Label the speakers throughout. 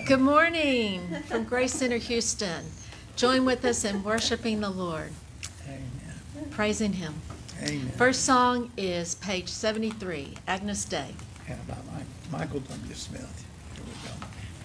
Speaker 1: Good morning from Grace Center Houston. Join with us in worshiping the Lord.
Speaker 2: Amen.
Speaker 1: Praising Him.
Speaker 2: Amen.
Speaker 1: First song is page 73, Agnus Dei.
Speaker 2: Yeah, by Michael W. Smith. Here we go.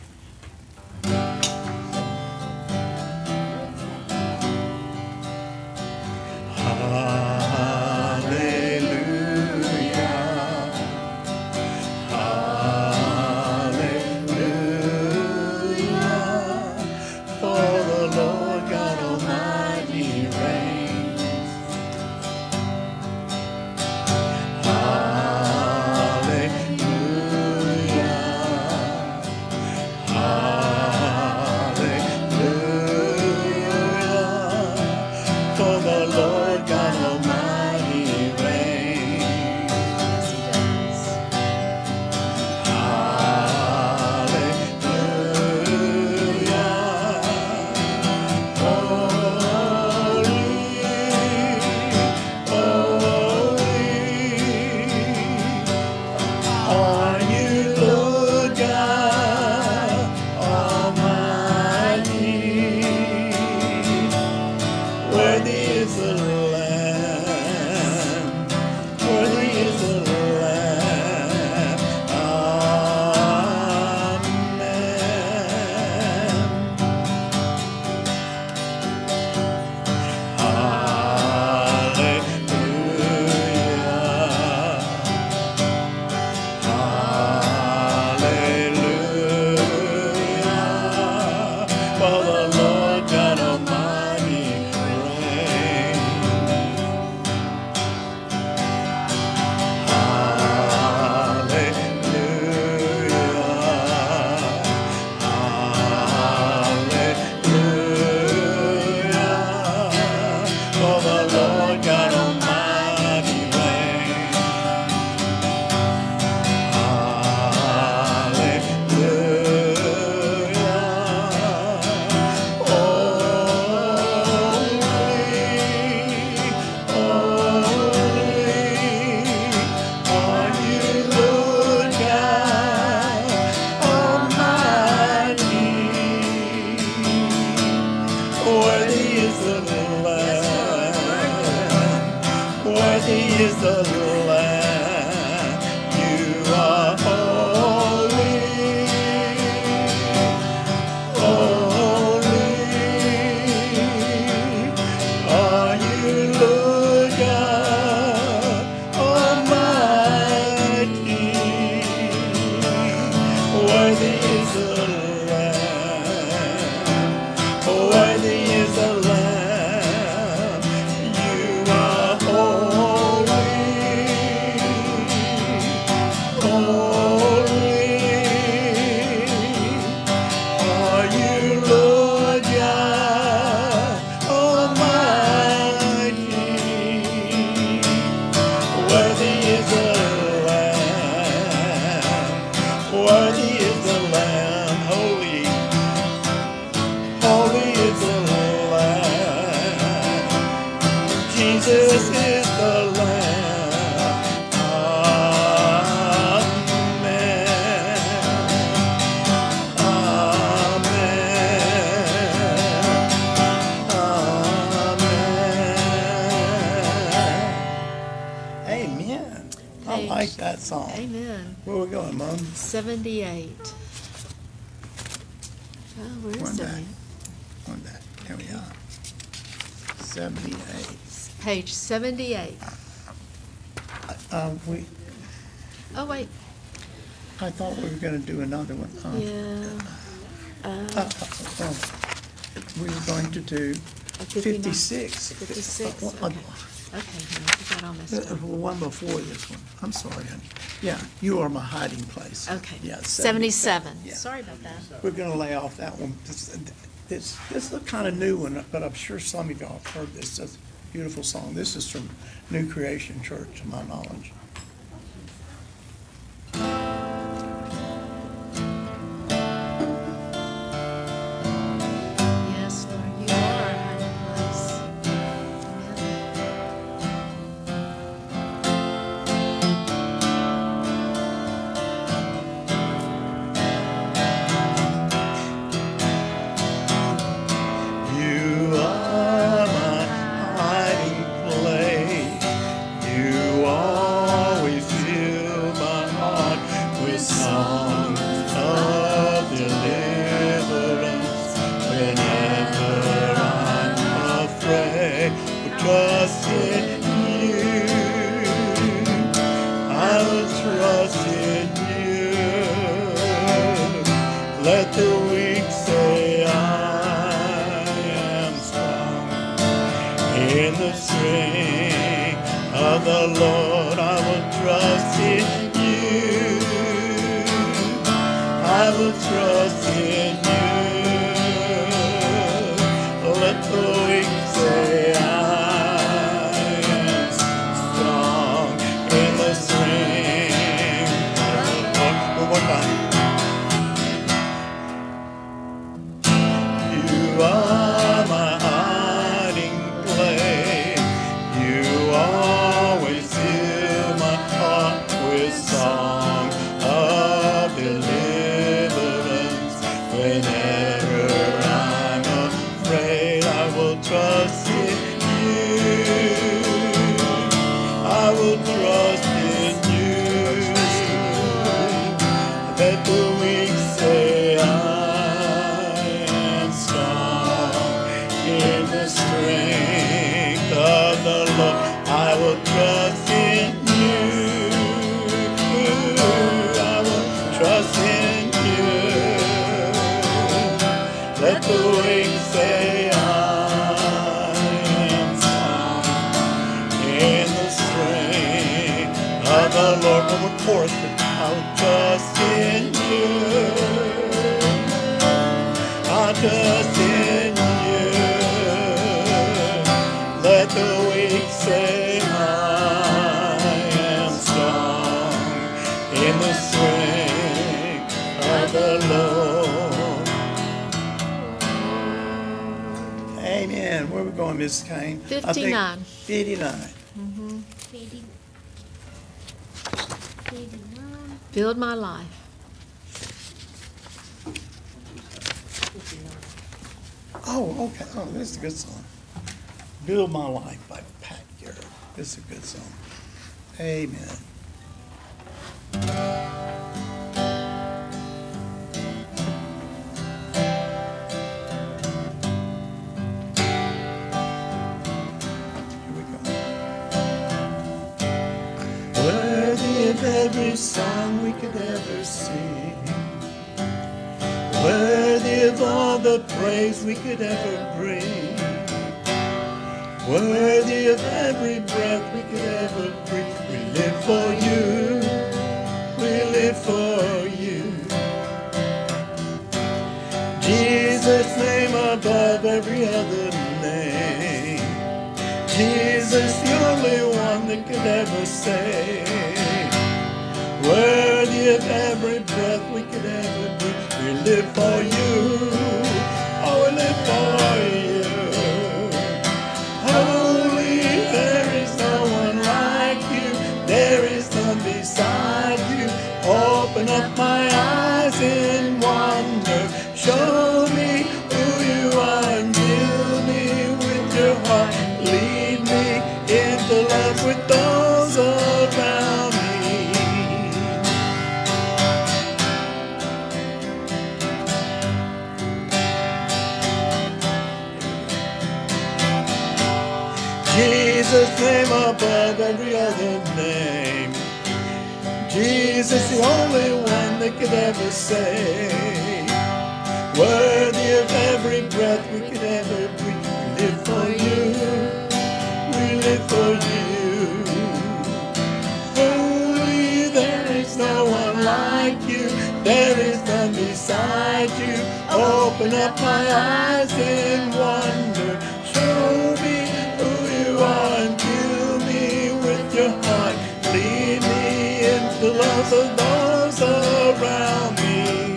Speaker 2: I like that song.
Speaker 1: Amen.
Speaker 2: Where we going, Mom?
Speaker 1: 78. Oh, where is it?
Speaker 2: One back. There we are. 78.
Speaker 1: Page 78. Oh, wait.
Speaker 2: I thought we were going to do another one. We were going to do 56.
Speaker 1: 56. Okay. Okay, honey, I got all messed up.
Speaker 2: One before this one. I'm sorry, honey. Yeah, You Are My Hiding Place.
Speaker 1: Okay.
Speaker 2: Yeah,
Speaker 1: 77.
Speaker 2: Yeah.
Speaker 1: Sorry about that.
Speaker 2: We're going to lay off that one. This is a kind of new one, but I'm sure some of y'all have heard this. It's a beautiful song. This is from New Creation Church, to my knowledge.
Speaker 1: Yes, Lord, you are our hiding place. Amen.
Speaker 2: Let the weak say I am strong. In the strength of the Lord I will trust in you. I will trust in you. Let the weak say I am strong. In the strength of the Lord. One more time. You are my hiding place. You always fill my heart with song of deliverance. Whenever I'm afraid, I will trust in you. I will trust in you. Let the weak say in the strength of the Lord, I will trust in you. I will trust in you. Let the weak say I am strong. In the strength of the Lord, one more chorus, I'll trust in you. I'll trust in you. Let the weak say I am strong in the strength of the Lord. Amen. Where are we going, Mrs. Kane?
Speaker 1: 59.
Speaker 2: 59.
Speaker 1: Build my life.
Speaker 2: Oh, okay. Oh, this is a good song. Build My Life by Pat Garrett. This is a good song. Amen. Here we go. Worthy of every song we could ever sing. Worthy of all the praise we could ever bring. Worthy of every breath we could ever breathe. We live for you. We live for you. Jesus' name above every other name. Jesus, the only one that could ever save. Worthy of every breath we could ever breathe. We live for you. Oh, we live for you. Holy, there is no one like you. There is none beside you. Open up my eyes in wonder. Show me who you are and fill me with your heart. Lead me into love with those around me. Jesus' name above every other name. Jesus, the only one that could ever save. Worthy of every breath we could ever breathe. We live for you. We live for you. Holy, there is no one like you. There is none beside you. Open up my eyes in wonder. Show me who you are and fill me with your heart. Lead me into the love of those around me.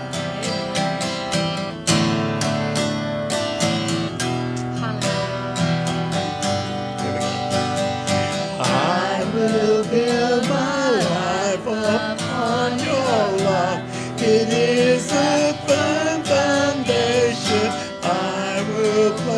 Speaker 2: I will build my life upon your love. It is a firm foundation. I will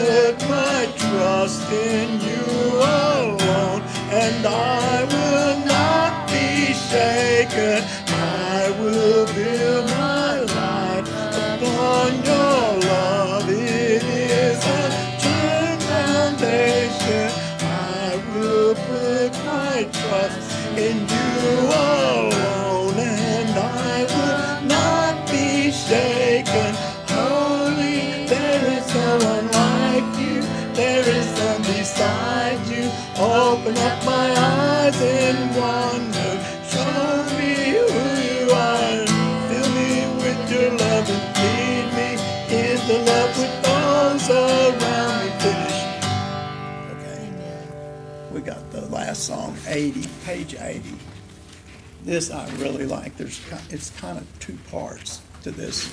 Speaker 2: last song, 80, page 80. This I really like. It's kind of two parts to this.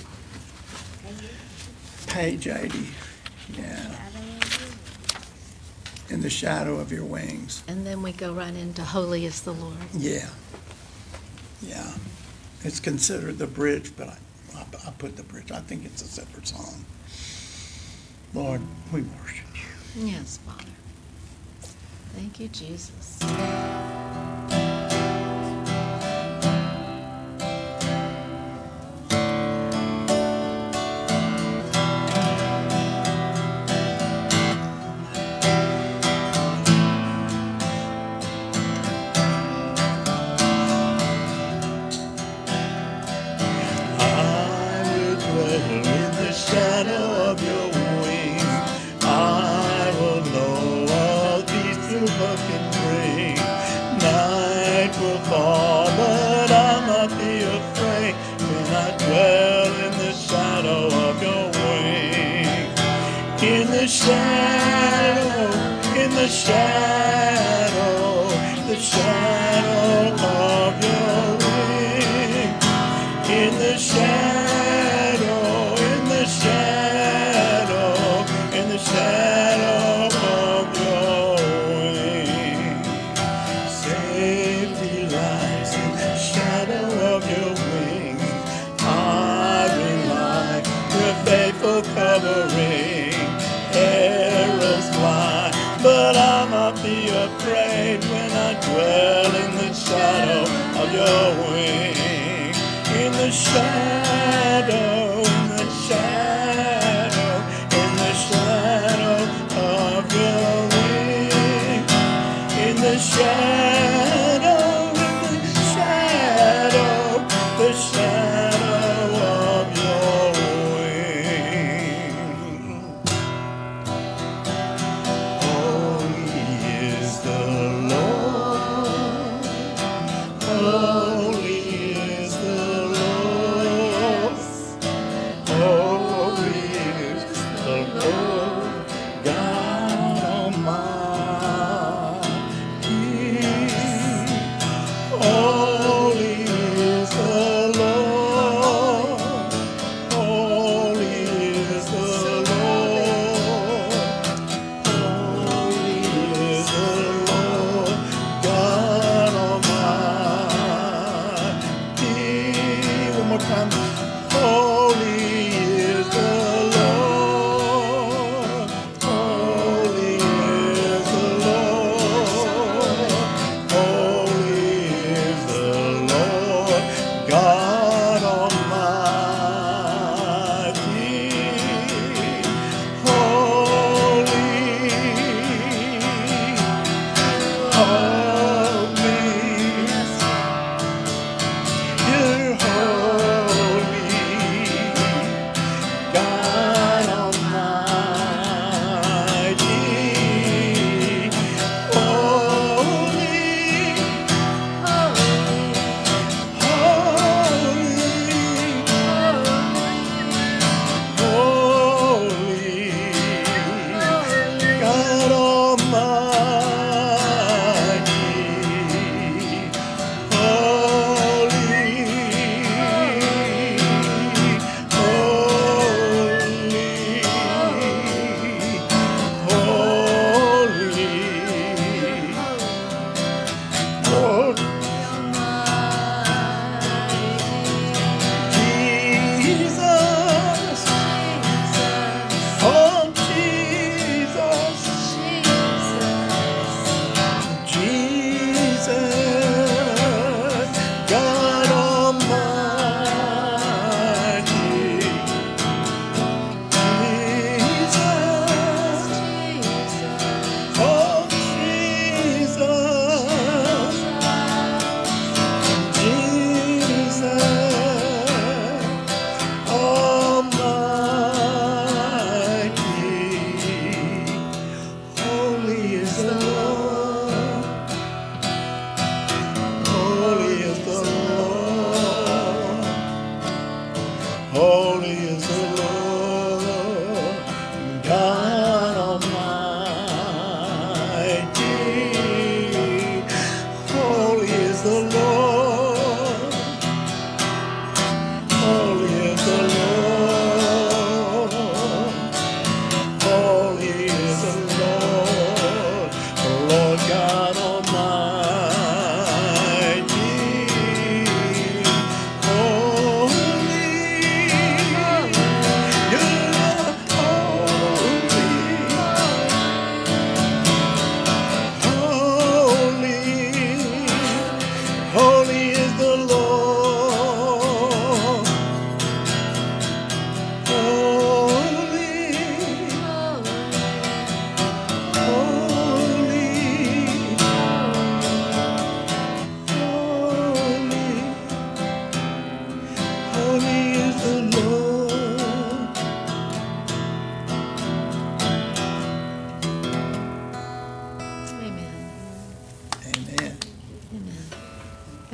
Speaker 2: Page 80, yeah. In the shadow of your wings.
Speaker 1: And then we go right into Holy is the Lord.
Speaker 2: Yeah. Yeah. It's considered the bridge, but I put the bridge. I think it's a separate song. Lord, we worship you.
Speaker 1: Yes, Father. Thank you, Jesus.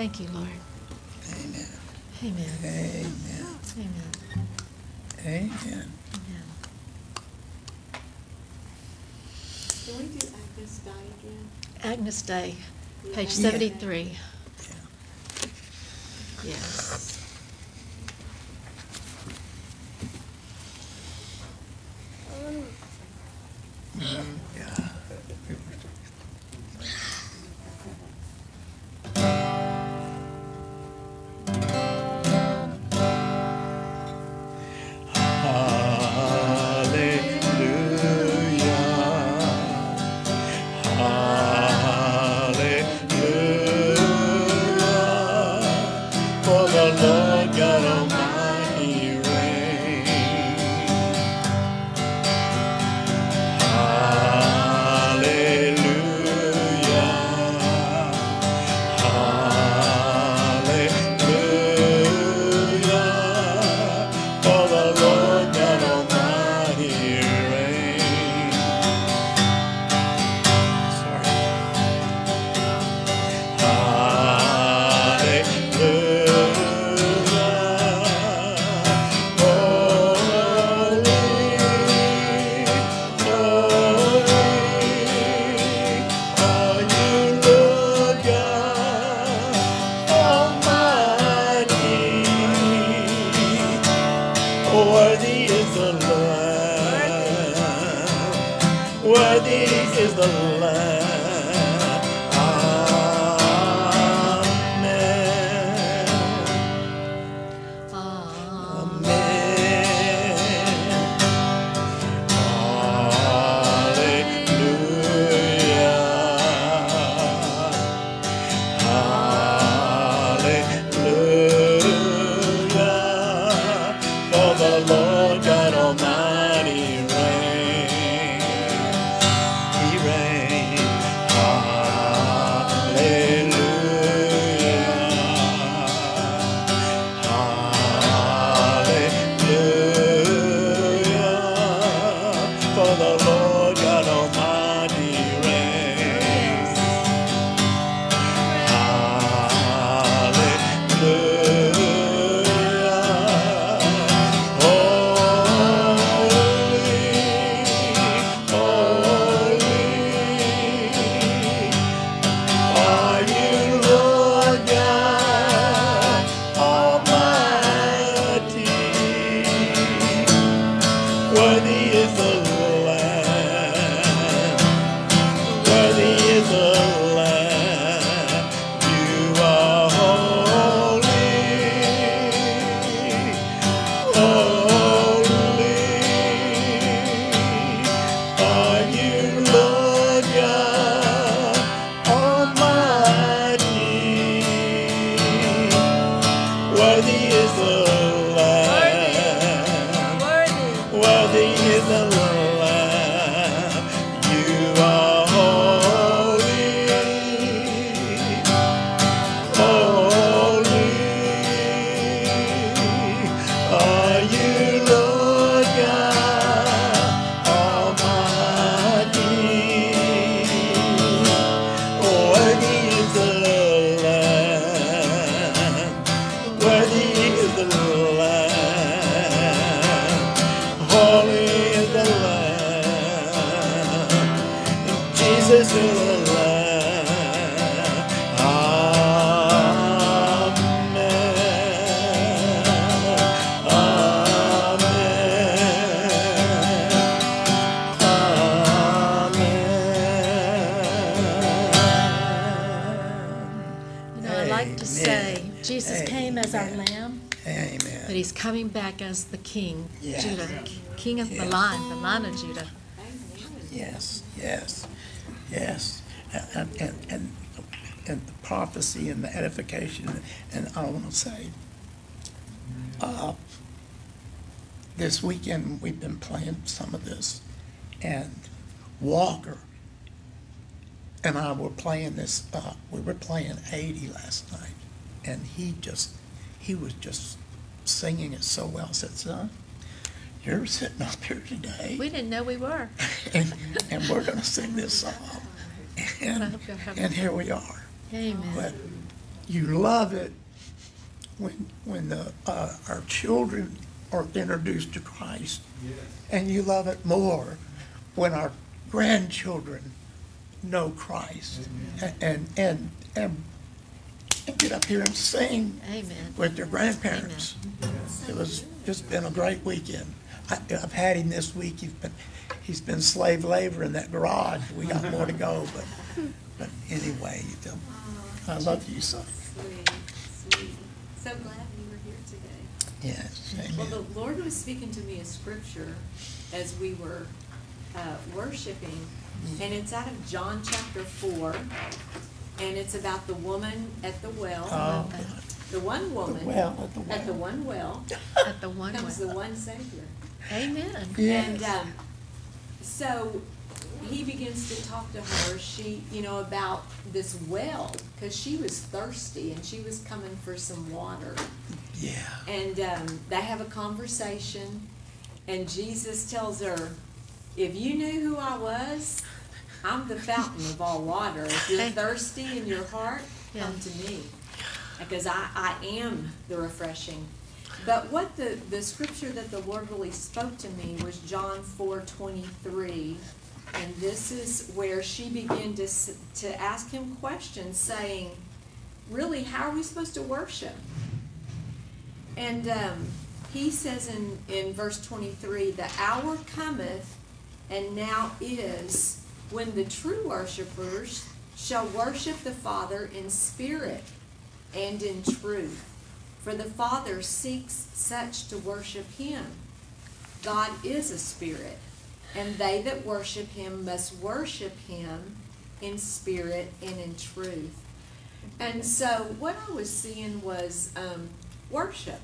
Speaker 1: Thank you, Lord.
Speaker 2: Amen.
Speaker 1: Amen.
Speaker 2: Amen.
Speaker 1: Amen.
Speaker 2: Amen.
Speaker 1: Amen.
Speaker 3: Can we do Agnes Day again?
Speaker 1: Agnes Day, page
Speaker 3: Yeah.
Speaker 1: 73.
Speaker 2: Yeah.
Speaker 1: Yes.
Speaker 2: Yeah. Hallelujah. For the Lord God Almighty reigns. Hallelujah. For the Lord God Almighty reigns. Sorry. Worthy is the Lamb. Worthy is the Lamb. Amen. Amen. Hallelujah. For the Lord God Almighty reigns. He reigns. Hallelujah. For the Lord God Almighty reigns. Hallelujah. Holy, are you, Lord God Almighty? Worthy is the Lamb. Worthy is the Lamb. You are holy. Holy are you, Lord God Almighty. Worthy is the Lamb. Worthy is the Lamb. You are holy. Holy are you, Lord God Almighty. Worthy is the Lamb. Worthy is the Lamb. Holy is the Lamb. Jesus is the Lamb. Amen.
Speaker 1: You know, I like to say
Speaker 2: Amen.
Speaker 1: Jesus came as our
Speaker 2: Amen.
Speaker 1: lamb,
Speaker 2: Amen.
Speaker 1: but he's coming back as the king,
Speaker 2: Yes.
Speaker 1: Judah, king of the
Speaker 2: Yes.
Speaker 1: line of Judah.
Speaker 2: Yes, yes, yes. And the prophecy and the edification, and I want to say, this weekend we've been playing some of this, and Walker and I were playing this, we were playing 80 last night, and he was just singing it so well. I said, son, you're sitting up here today.
Speaker 1: We didn't know we were.
Speaker 2: and we're going to sing this song.
Speaker 1: I hope you'll have
Speaker 2: And here we are. But
Speaker 1: Amen.
Speaker 2: you love it when our children are introduced to Christ, and you love it more when our grandchildren know Christ and get up here and sing
Speaker 1: Amen.
Speaker 2: with their grandparents. It was just been a great weekend. I've had him this week. He's been slave labor in that garage. We got more to go, but anyway, I love you, son.
Speaker 3: Sweet, sweet. So glad you were here today.
Speaker 2: Yes,
Speaker 3: Well,
Speaker 2: amen.
Speaker 3: the Lord was speaking to me a scripture as we were worshiping, and it's out of John chapter 4, and it's about the woman at the well.
Speaker 2: Oh,
Speaker 3: The one woman
Speaker 2: at the
Speaker 3: one well
Speaker 1: At the one
Speaker 3: comes
Speaker 1: way.
Speaker 3: the one Savior.
Speaker 1: Amen.
Speaker 2: Yes.
Speaker 3: And so he begins to talk to her, about this well, because she was thirsty and she was coming for some water.
Speaker 2: Yeah.
Speaker 3: And they have a conversation, and Jesus tells her, if you knew who I was, I'm the fountain of all water. If you're
Speaker 1: Okay.
Speaker 3: thirsty in your heart, come
Speaker 1: Yeah.
Speaker 3: to me, because I am the refreshing. But what the scripture that the Lord really spoke to me was John 4:23. And this is where she began to ask him questions, saying, really, how are we supposed to worship? And he says in verse 23, the hour cometh, and now is, when the true worshipers shall worship the Father in spirit and in truth. For the Father seeks such to worship him. God is a spirit, and they that worship him must worship him in spirit and in truth. And so what I was seeing was worship.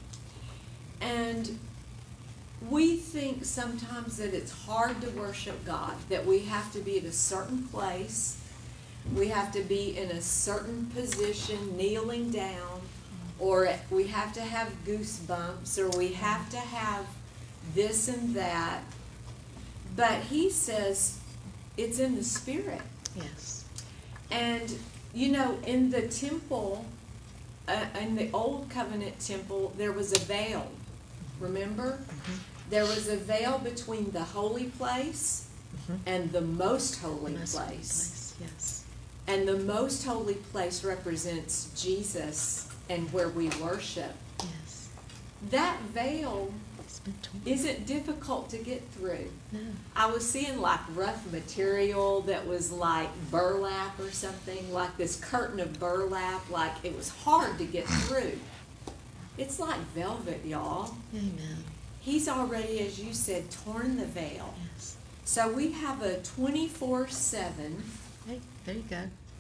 Speaker 3: And we think sometimes that it's hard to worship God, that we have to be at a certain place, we have to be in a certain position, kneeling down, or we have to have goosebumps, or we have to have this and that. But he says it's in the spirit.
Speaker 1: Yes.
Speaker 3: And, in the temple, in the Old Covenant temple, there was a veil. Remember? There was a veil between the holy place and the most holy place.
Speaker 1: Yes.
Speaker 3: And the most holy place represents Jesus and where we worship.
Speaker 1: Yes.
Speaker 3: That veil
Speaker 1: It's been torn.
Speaker 3: isn't difficult to get through.
Speaker 1: No.
Speaker 3: I was seeing like rough material that was like burlap or something, like this curtain of burlap, like it was hard to get through. It's like velvet, y'all.
Speaker 1: Amen.
Speaker 3: He's already, as you said, torn the veil.
Speaker 1: Yes.
Speaker 3: So we have a 24/7
Speaker 1: Hey, there you go.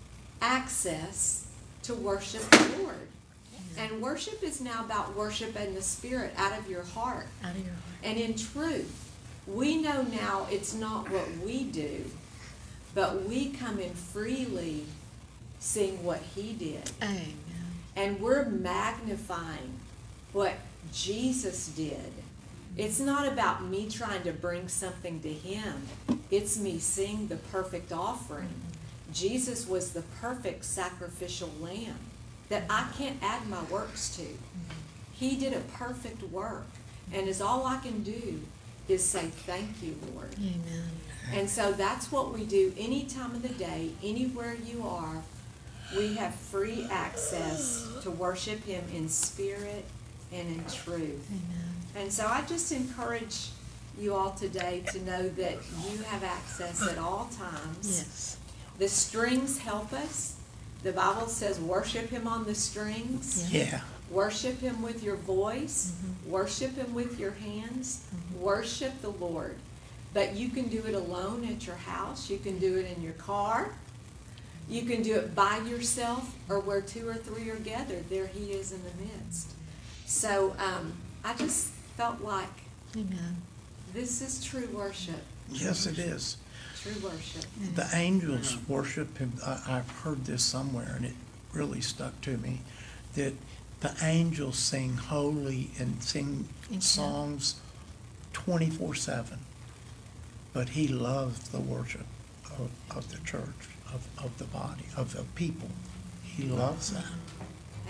Speaker 3: access to worship the Lord. And worship is now about worship in the spirit, out of your heart
Speaker 1: Out of your heart.
Speaker 3: and in truth. We know now it's not what we do, but we come in freely seeing what he did.
Speaker 1: Amen.
Speaker 3: And we're magnifying what Jesus did. It's not about me trying to bring something to him. It's me seeing the perfect offering. Jesus was the perfect sacrificial lamb that I can't add my works to. He did a perfect work. And as all I can do is say, thank you, Lord.
Speaker 1: Amen.
Speaker 3: And so that's what we do any time of the day, anywhere you are. We have free access to worship him in spirit and in truth.
Speaker 1: Amen.
Speaker 3: And so I just encourage you all today to know that you have access at all times.
Speaker 1: Yes.
Speaker 3: The strings help us. The Bible says worship him on the strings.
Speaker 2: Yeah.
Speaker 3: Worship him with your voice. Worship him with your hands. Worship the Lord. But you can do it alone at your house. You can do it in your car. You can do it by yourself, or where two or three are gathered, there he is in the midst. So I just felt like
Speaker 1: Amen.
Speaker 3: this is true worship.
Speaker 2: Yes, it is.
Speaker 3: True worship.
Speaker 2: The angels worship him. I've heard this somewhere, and it really stuck to me, that the angels sing holy and sing
Speaker 1: Amen.
Speaker 2: songs 24/7. But he loves the worship of the church, of the body, of the people. He loves that.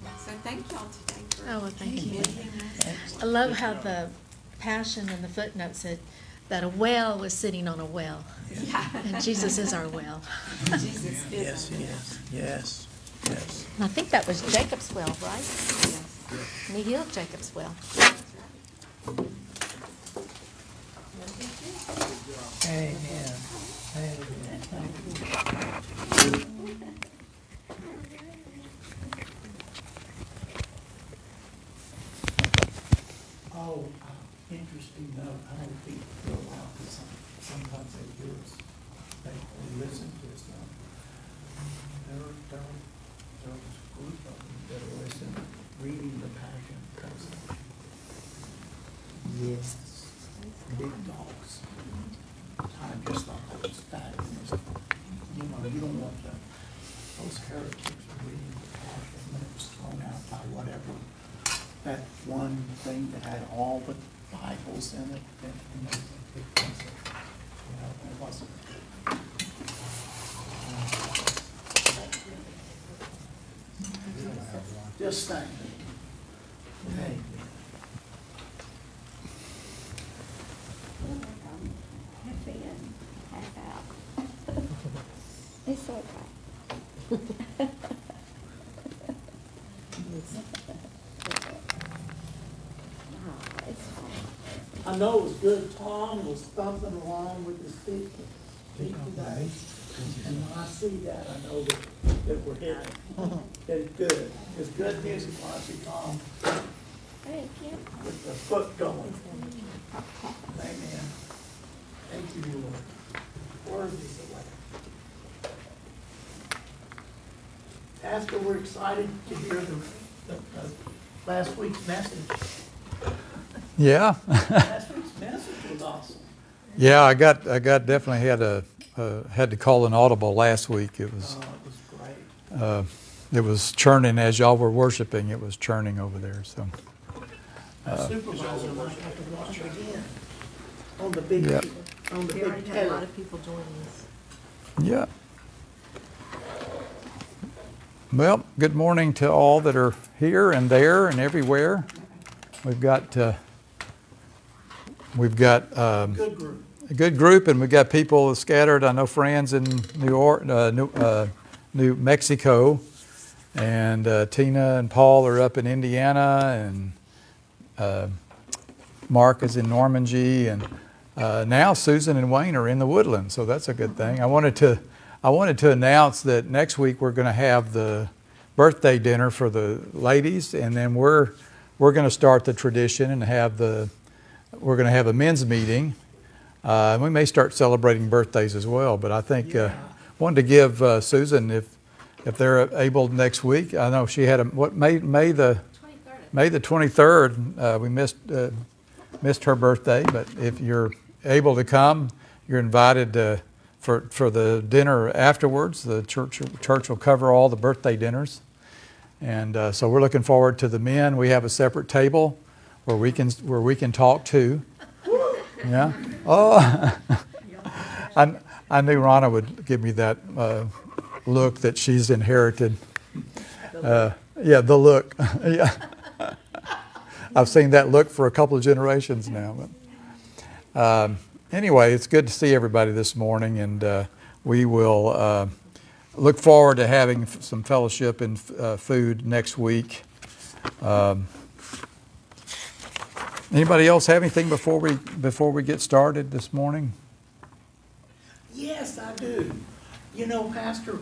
Speaker 3: So thank y'all today for
Speaker 1: Oh, well, thank you.
Speaker 3: visiting us.
Speaker 1: I love how the Passion and the footnote said that a whale was sitting on a well.
Speaker 3: Yeah.
Speaker 1: And Jesus is our well.
Speaker 3: Jesus is.
Speaker 2: Yes, yes, yes, yes.
Speaker 1: And I think that was Jacob's well, right?
Speaker 3: Yes.
Speaker 1: And he healed Jacob's well.
Speaker 2: Amen. Amen. Thank you. Oh, interesting note, I don't think real loud, because sometimes they hear us, they listen to us now. There was a group of them that are listening, reading the Passion Translation. Yes, big dogs. I just thought that was fabulous. You know, you don't want to, those heretics are reading the Passion, when it was thrown out by whatever, that one thing that had all the Bibles in it, and it wasn't, you know, it wasn't. Just saying. Hey.
Speaker 4: Half in, half out. It's okay. It's fine.
Speaker 2: I know it was good. Tom was thumping along with his feet today. And when I see that, I know that we're hitting. It's good. It's good music when I see Tom
Speaker 4: Thank you.
Speaker 2: with the foot going. Amen. Thank you, Lord. Worthy is the Lamb. Pastor, we're excited to hear the last week's message.
Speaker 5: Yeah,
Speaker 2: Last week's message was awesome.
Speaker 5: yeah. I got definitely had to call an audible last week. It was
Speaker 2: Oh, it was great.
Speaker 5: it was churning as y'all were worshiping. It was churning over there. So
Speaker 2: My supervisor might have to watch it again on the big,
Speaker 5: Yep.
Speaker 2: on the
Speaker 3: We
Speaker 2: big
Speaker 3: already had a lot
Speaker 2: tape.
Speaker 3: of people joining us.
Speaker 5: yeah. Well, good morning to all that are here and there and everywhere. We've got
Speaker 2: Good group.
Speaker 5: a good group, and we've got people scattered. I know friends in New Mexico, and Tina and Paul are up in Indiana, and Mark is in Normandy, and now Susan and Wayne are in the Woodlands, so that's a good thing. I wanted to announce that next week we're going to have the birthday dinner for the ladies, and then we're going to start the tradition and we're going to have a men's meeting. We may start celebrating birthdays as well, but I think wanted to give Susan, if they're able next week. I know she had May the 23rd. We missed her birthday, but if you're able to come, you're invited for the dinner afterwards. The church will cover all the birthday dinners, and so we're looking forward to the men. We have a separate table where we can talk too. Yeah. Oh, I knew Ronna would give me that look that she's inherited. Yeah, the look. Yeah. I've seen that look for a couple of generations now. But, anyway, it's good to see everybody this morning, and we will look forward to having some fellowship and food next week. Anybody else have anything before we get started this morning?
Speaker 2: Yes, I do. You know, Pastor,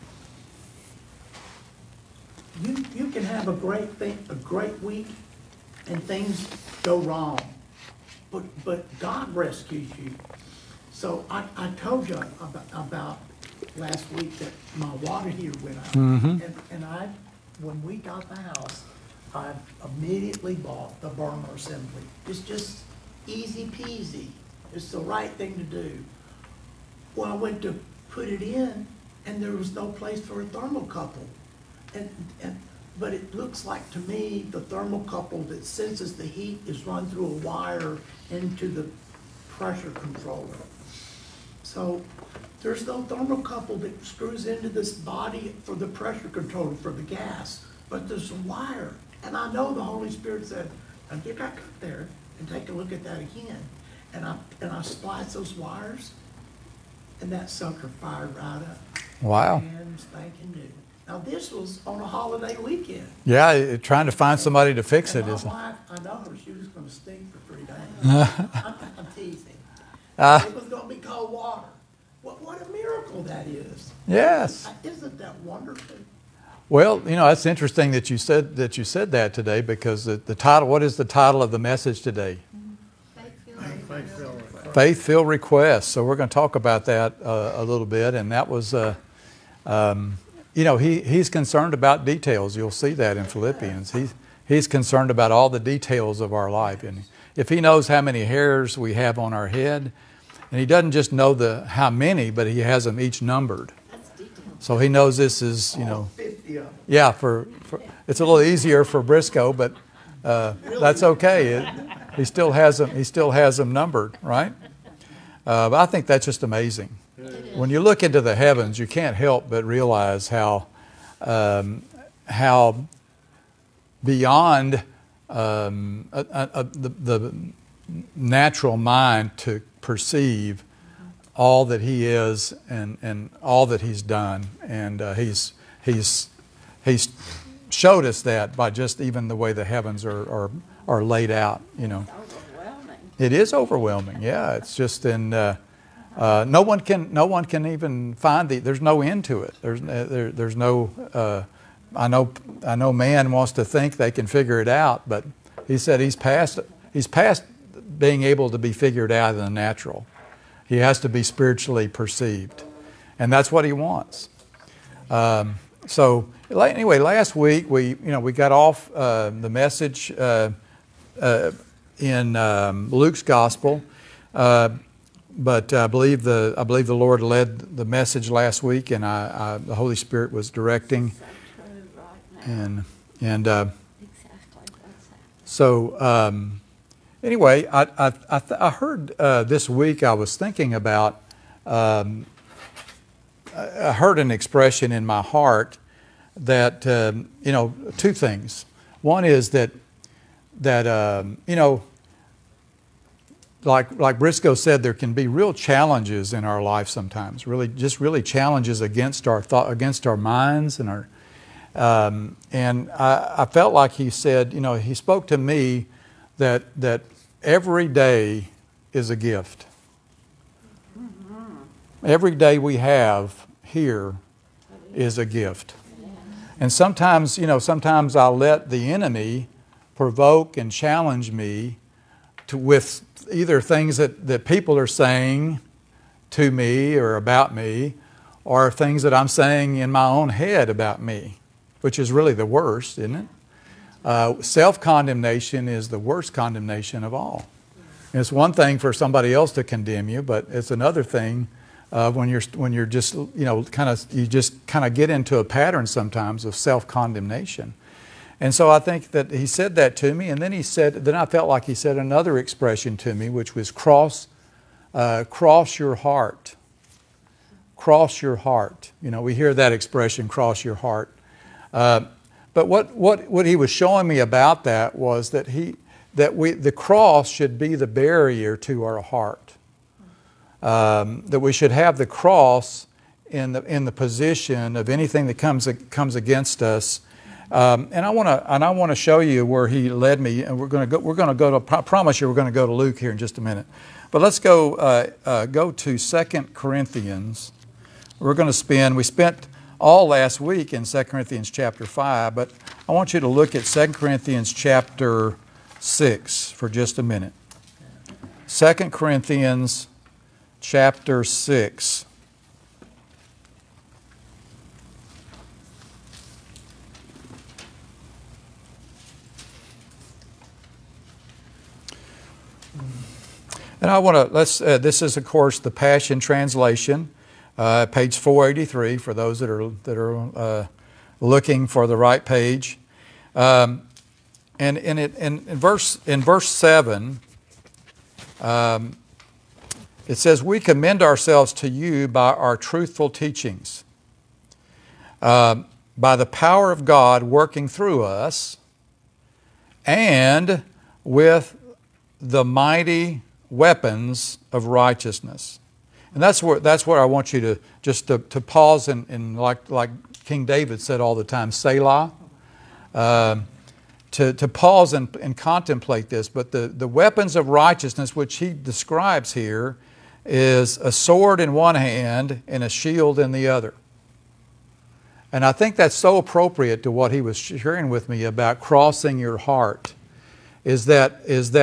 Speaker 2: you can have a great week, and things go wrong, but God rescues you. So I told you about last week that my water heater went out, and when we got the house, I immediately bought the burner assembly. It's just easy peasy. It's the right thing to do. Well, I went to put it in, and there was no place for a thermocouple. But it looks like to me the thermocouple that senses the heat is run through a wire into the pressure controller. So there's no thermocouple that screws into this body for the pressure controller for the gas.
Speaker 6: but there's a wire. And I know the Holy Spirit said, now get back up there and take a look at that again. And I spliced those wires, and that sucker fired right up.
Speaker 5: Wow.
Speaker 6: And spanking new. Now this was on a holiday weekend.
Speaker 5: Yeah, trying to find somebody to fix it
Speaker 6: And my
Speaker 5: isn't.
Speaker 6: wife, I know her, she was gonna stink for 3 days. I'm teasing. It was gonna be cold water. What a miracle that is.
Speaker 5: Yes.
Speaker 6: Isn't that wonderful?
Speaker 5: Well, you know, that's interesting that you said that today, because the title. What is the title of the message today? Faith-filled requests. So we're going to talk about that a little bit, and that was, you know, he's concerned about details. You'll see that in Philippians. He's concerned about all the details of our life, and if he knows how many hairs we have on our head, and he doesn't just know how many, but he has them each numbered. So he knows this is, you know,
Speaker 6: 50 of them.
Speaker 5: yeah. For it's a little easier for Briscoe, but that's okay. He still has them. He still has them numbered, right? But I think that's just amazing. When you look into the heavens, you can't help but realize how beyond the natural mind to perceive all that he is and all that he's done, and he's showed us that by just even the way the heavens are laid out. You know, it is overwhelming. Yeah, it's just no one can even find there's no end to it. There's no. I know man wants to think they can figure it out, but he said he's past being able to be figured out in the natural. He has to be spiritually perceived, and that's what he wants. So anyway, last week we got off the message in Luke's gospel, but I believe the Lord led the message last week, and the Holy Spirit was directing, and so. Anyway, I heard this week, I was thinking about, I heard an expression in my heart that, you know, two things. One is that you know, like Briscoe said, there can be real challenges in our life sometimes, really challenges against our thought, against our minds and our, and I felt like he said, you know, he spoke to me that every day is a gift. Every day we have here is a gift. And sometimes, you know, I'll let the enemy provoke and challenge me with either things that people are saying to me or about me, or things that I'm saying in my own head about me, which is really the worst, isn't it? Self-condemnation is the worst condemnation of all. And it's one thing for somebody else to condemn you, but it's another thing when you're just, you know, you just kind of get into a pattern sometimes of self-condemnation. And so I think that he said that to me, and then I felt like he said another expression to me, which was cross your heart. Cross your heart. You know, we hear that expression, cross your heart. But what he was showing me about that was that the cross should be the barrier to our heart. That we should have the cross in the position of anything that comes against us. And I want to show you where he led me. And we're going to go to. I promise you, we're going to go to Luke here in just a minute. But let's go to 2 Corinthians. We spent all last week in 2 Corinthians chapter 5, but I want you to look at 2 Corinthians chapter 6 for just a minute. 2 Corinthians chapter 6. And I want to, this is of course the Passion Translation. Page 483 for those that are looking for the right page, and in verse 7, it says, "We commend ourselves to you by our truthful teachings." by the power of God working through us, and with the mighty weapons of righteousness. And that's where I want you to just to pause and like King David said all the time, Selah, to pause and contemplate this. But the weapons of righteousness, which he describes here, is a sword in one hand and a shield in the other. And I think that's so appropriate to what he was sharing with me about crossing your heart, is that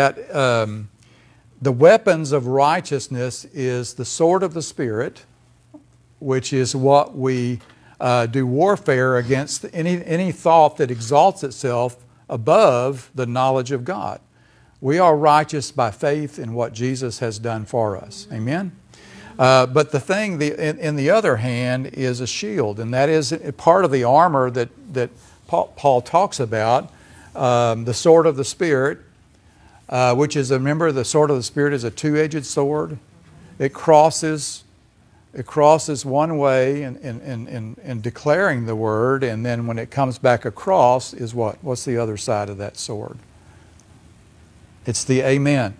Speaker 5: the weapons of righteousness is the sword of the Spirit, which is what we do warfare against any thought that exalts itself above the knowledge of God. We are righteous by faith in what Jesus has done for us. Amen? But the thing, in the other hand, is a shield, and that is part of the armor that Paul talks about, the sword of the Spirit, which is, remember, the sword of the Spirit is a two-edged sword. It crosses one way in declaring the word, and then when it comes back across is what? What's the other side of that sword? It's the Amen.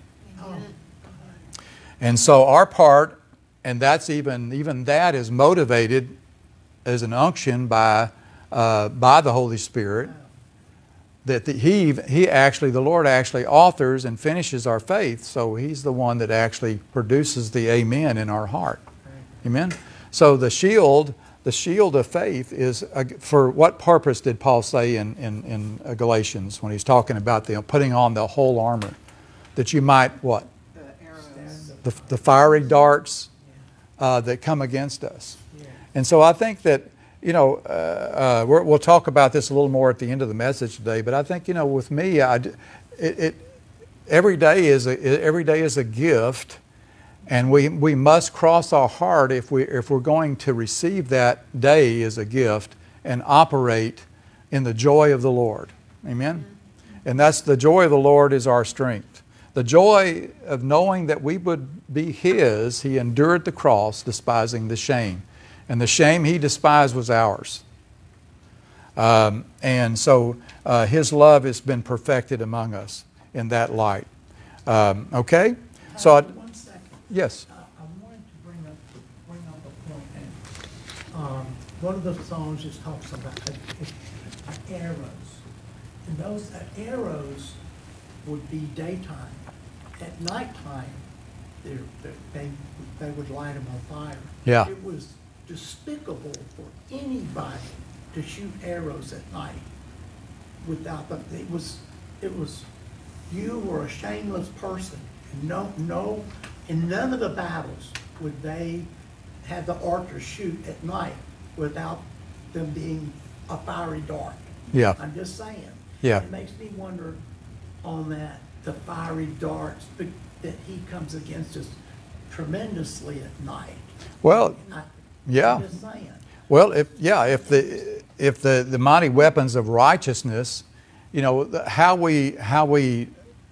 Speaker 5: And so our part, and that's even that is motivated as an unction by the Holy Spirit, that the Lord actually authors and finishes our faith. So He's the one that actually produces the Amen in our heart. Amen. So the shield of faith is, for what purpose did Paul say in Galatians when he's talking about putting on the whole armor? That you might what? The fiery darts that come against us. And so I think that, we'll talk about this a little more at the end of the message today, but I think, with me, every day is a gift, and we must cross our heart if we're going to receive that day as a gift and operate in the joy of the Lord. Amen? And that's the joy of the Lord is our strength. The joy of knowing that we would be His, He endured the cross, despising the shame. And the shame He despised was ours. And so His love has been perfected among us in that light. Okay? So,
Speaker 6: 1 second.
Speaker 5: yes.
Speaker 6: I wanted to bring up a point. And, one of the songs just talks about arrows. And those arrows would be daytime. At nighttime, they would light them on fire.
Speaker 5: Yeah.
Speaker 6: It was despicable for anybody to shoot arrows at night without them. It was you were a shameless person. In none of the battles would they have the archers shoot at night without them being a fiery dart.
Speaker 5: Yeah.
Speaker 6: I'm just saying.
Speaker 5: Yeah.
Speaker 6: It makes me wonder on that, the fiery darts that He comes against us tremendously at night.
Speaker 5: Well, yeah.
Speaker 6: I'm just saying.
Speaker 5: Well, if the mighty weapons of righteousness, how we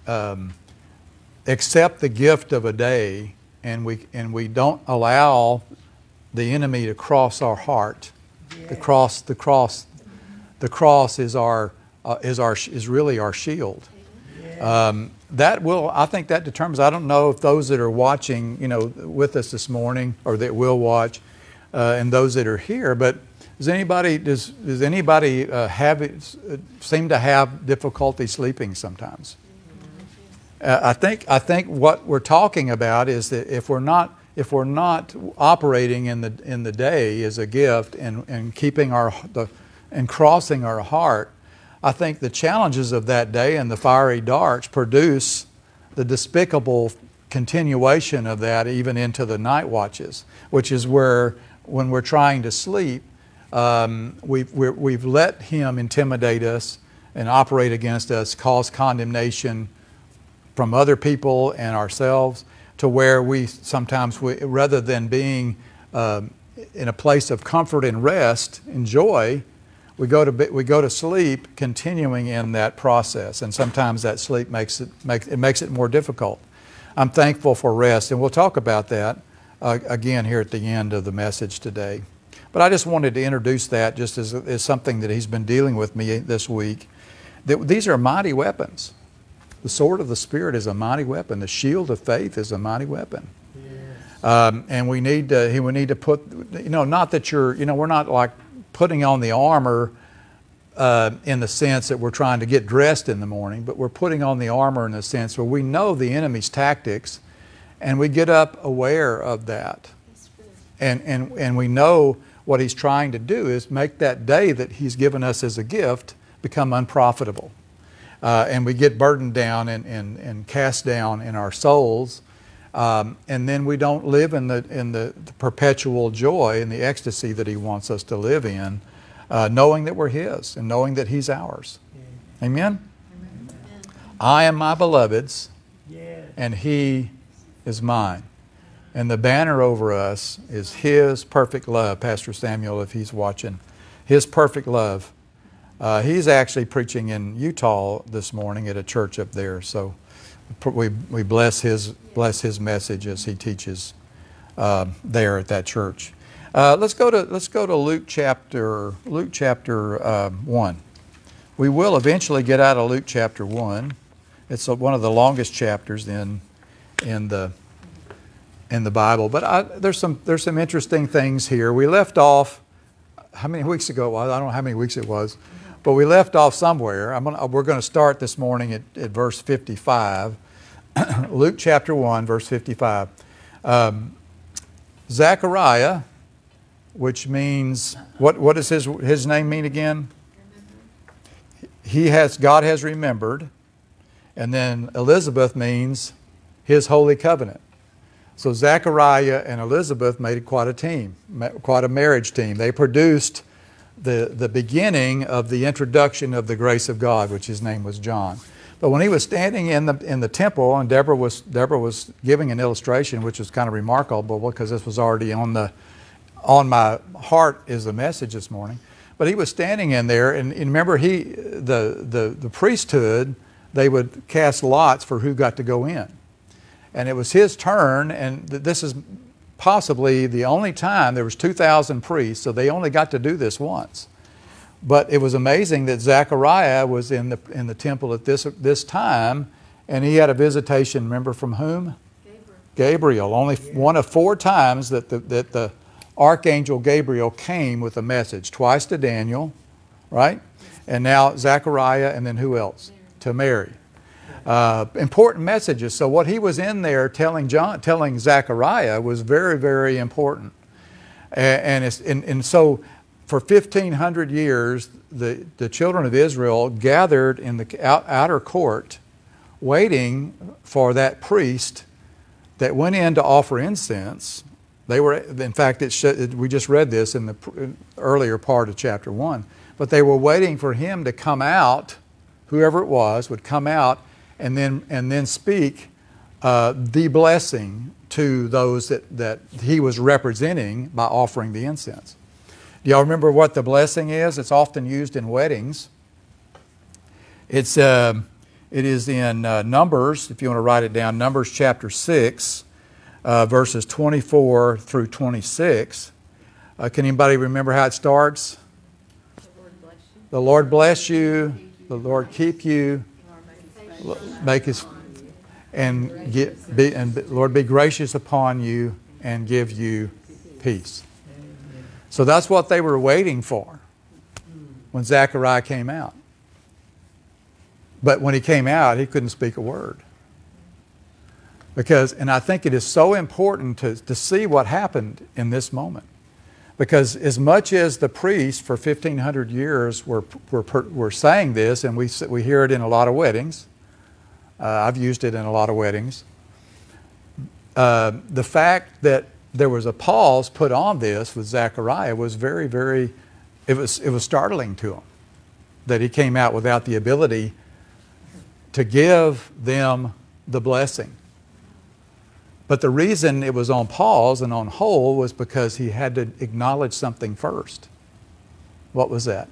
Speaker 5: accept the gift of a day, and we don't allow the enemy to cross our heart. Yeah. The cross is really our shield. Yeah. I think that determines. I don't know if those that are watching, with us this morning, or that will watch, and those that are here, but does anybody seem to have difficulty sleeping sometimes? I think what we're talking about is that if we're not operating in the day as a gift and keeping and crossing our heart, I think the challenges of that day and the fiery darts produce the despicable continuation of that even into the night watches, which is where, when we're trying to sleep, we've let him intimidate us and operate against us, cause condemnation from other people and ourselves, to where we sometimes, rather than being in a place of comfort and rest and joy, we go to sleep, continuing in that process, and sometimes that sleep makes it more difficult. I'm thankful for rest, and we'll talk about that again here at the end of the message today. But I just wanted to introduce that just as something that he's been dealing with me this week. That these are mighty weapons. The sword of the Spirit is a mighty weapon. The shield of faith is a mighty weapon. And we need to put, not that we're not like putting on the armor in the sense that we're trying to get dressed in the morning, but we're putting on the armor in the sense where we know the enemy's tactics and we get up aware of that. And we know what he's trying to do is make that day that he's given us as a gift become unprofitable. And we get burdened down and cast down in our souls. And then we don't live in the perpetual joy and the ecstasy that he wants us to live in, knowing that we're his and knowing that he's ours. Amen? Amen. I am my beloved's, and he is mine. And the banner over us is his perfect love. Pastor Samuel, if he's watching, his perfect love. He's actually preaching in Utah this morning at a church up there. So we bless his message as he teaches there at that church. Let's go to Luke chapter 1. We will eventually get out of Luke chapter 1. It's one of the longest chapters in the Bible. But there's some interesting things here. We left off how many weeks ago it was. I don't know how many weeks it was. But we left off somewhere. We're going to start this morning at verse 55. Luke chapter 1, verse 55. Zechariah, which means, what does his name mean again? God has remembered. And then Elizabeth means his holy covenant. So Zechariah and Elizabeth made quite a team, quite a marriage team. They produced the beginning of the introduction of the grace of God, which his name was John. But when he was standing in the temple, and Deborah was giving an illustration, which was kind of remarkable because this was already on my heart is the message this morning. But he was standing in there, and remember the priesthood, they would cast lots for who got to go in, and it was his turn, and this is possibly the only time. There was 2,000 priests, so they only got to do this once. But it was amazing that Zechariah was in the temple at this time, and he had a visitation. Remember from whom? Gabriel. Only one of 4 times that the archangel Gabriel came with a message. Twice to Daniel, right? And now Zechariah, and then who else? To Mary. Important messages. So what he was in there telling Zechariah was very, very important. And so for 1,500 years, the children of Israel gathered in the outer court, waiting for that priest that went in to offer incense. They were, in fact, we just read this in the earlier part of chapter 1. But they were waiting for him to come out. Whoever it was would come out and then speak the blessing to those that he was representing by offering the incense. Do y'all remember what the blessing is? It's often used in weddings. It is in Numbers, if you want to write it down, Numbers chapter 6, verses 24 through 26. Can anybody remember how it starts? The Lord bless you. The Lord keep you. Make his Lord be gracious upon you and give you peace. So that's what they were waiting for when Zechariah came out. But when he came out, he couldn't speak a word. And I think it is so important to see what happened in this moment. Because as much as the priests for 1,500 years were saying this, and we hear it in a lot of weddings, I've used it in a lot of weddings, the fact that there was a pause put on this with Zechariah was very, very, it was startling to him that he came out without the ability to give them the blessing. But the reason it was on pause and on hold was because he had to acknowledge something first. What was that?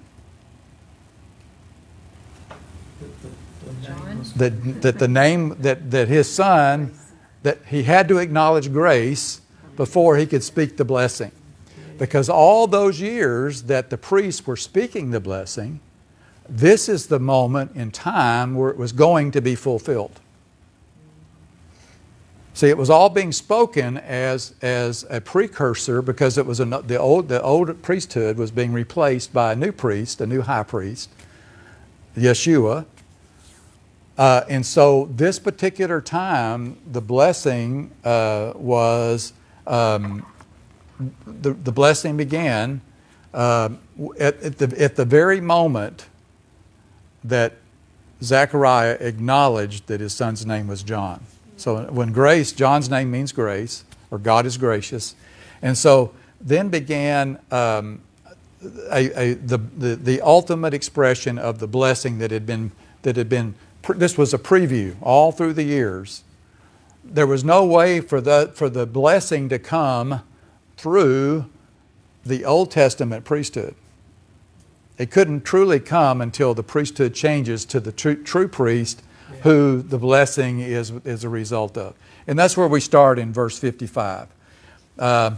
Speaker 5: That the name, that his son, that he had to acknowledge grace before he could speak the blessing. Because all those years that the priests were speaking the blessing, this is the moment in time where it was going to be fulfilled. See, it was all being spoken as a precursor, because it was the old priesthood was being replaced by a new priest, a new high priest, Yeshua. And so this particular time, the blessing was, the blessing began at the very moment that Zechariah acknowledged that his son's name was John. So when grace, John's name means grace, or God is gracious. And so then began the ultimate expression of the blessing that had been, this was a preview all through the years. There was no way for the blessing to come through the Old Testament priesthood. It couldn't truly come until the priesthood changes to the true priest, who the blessing is a result of. And that's where we start in verse 55.
Speaker 4: I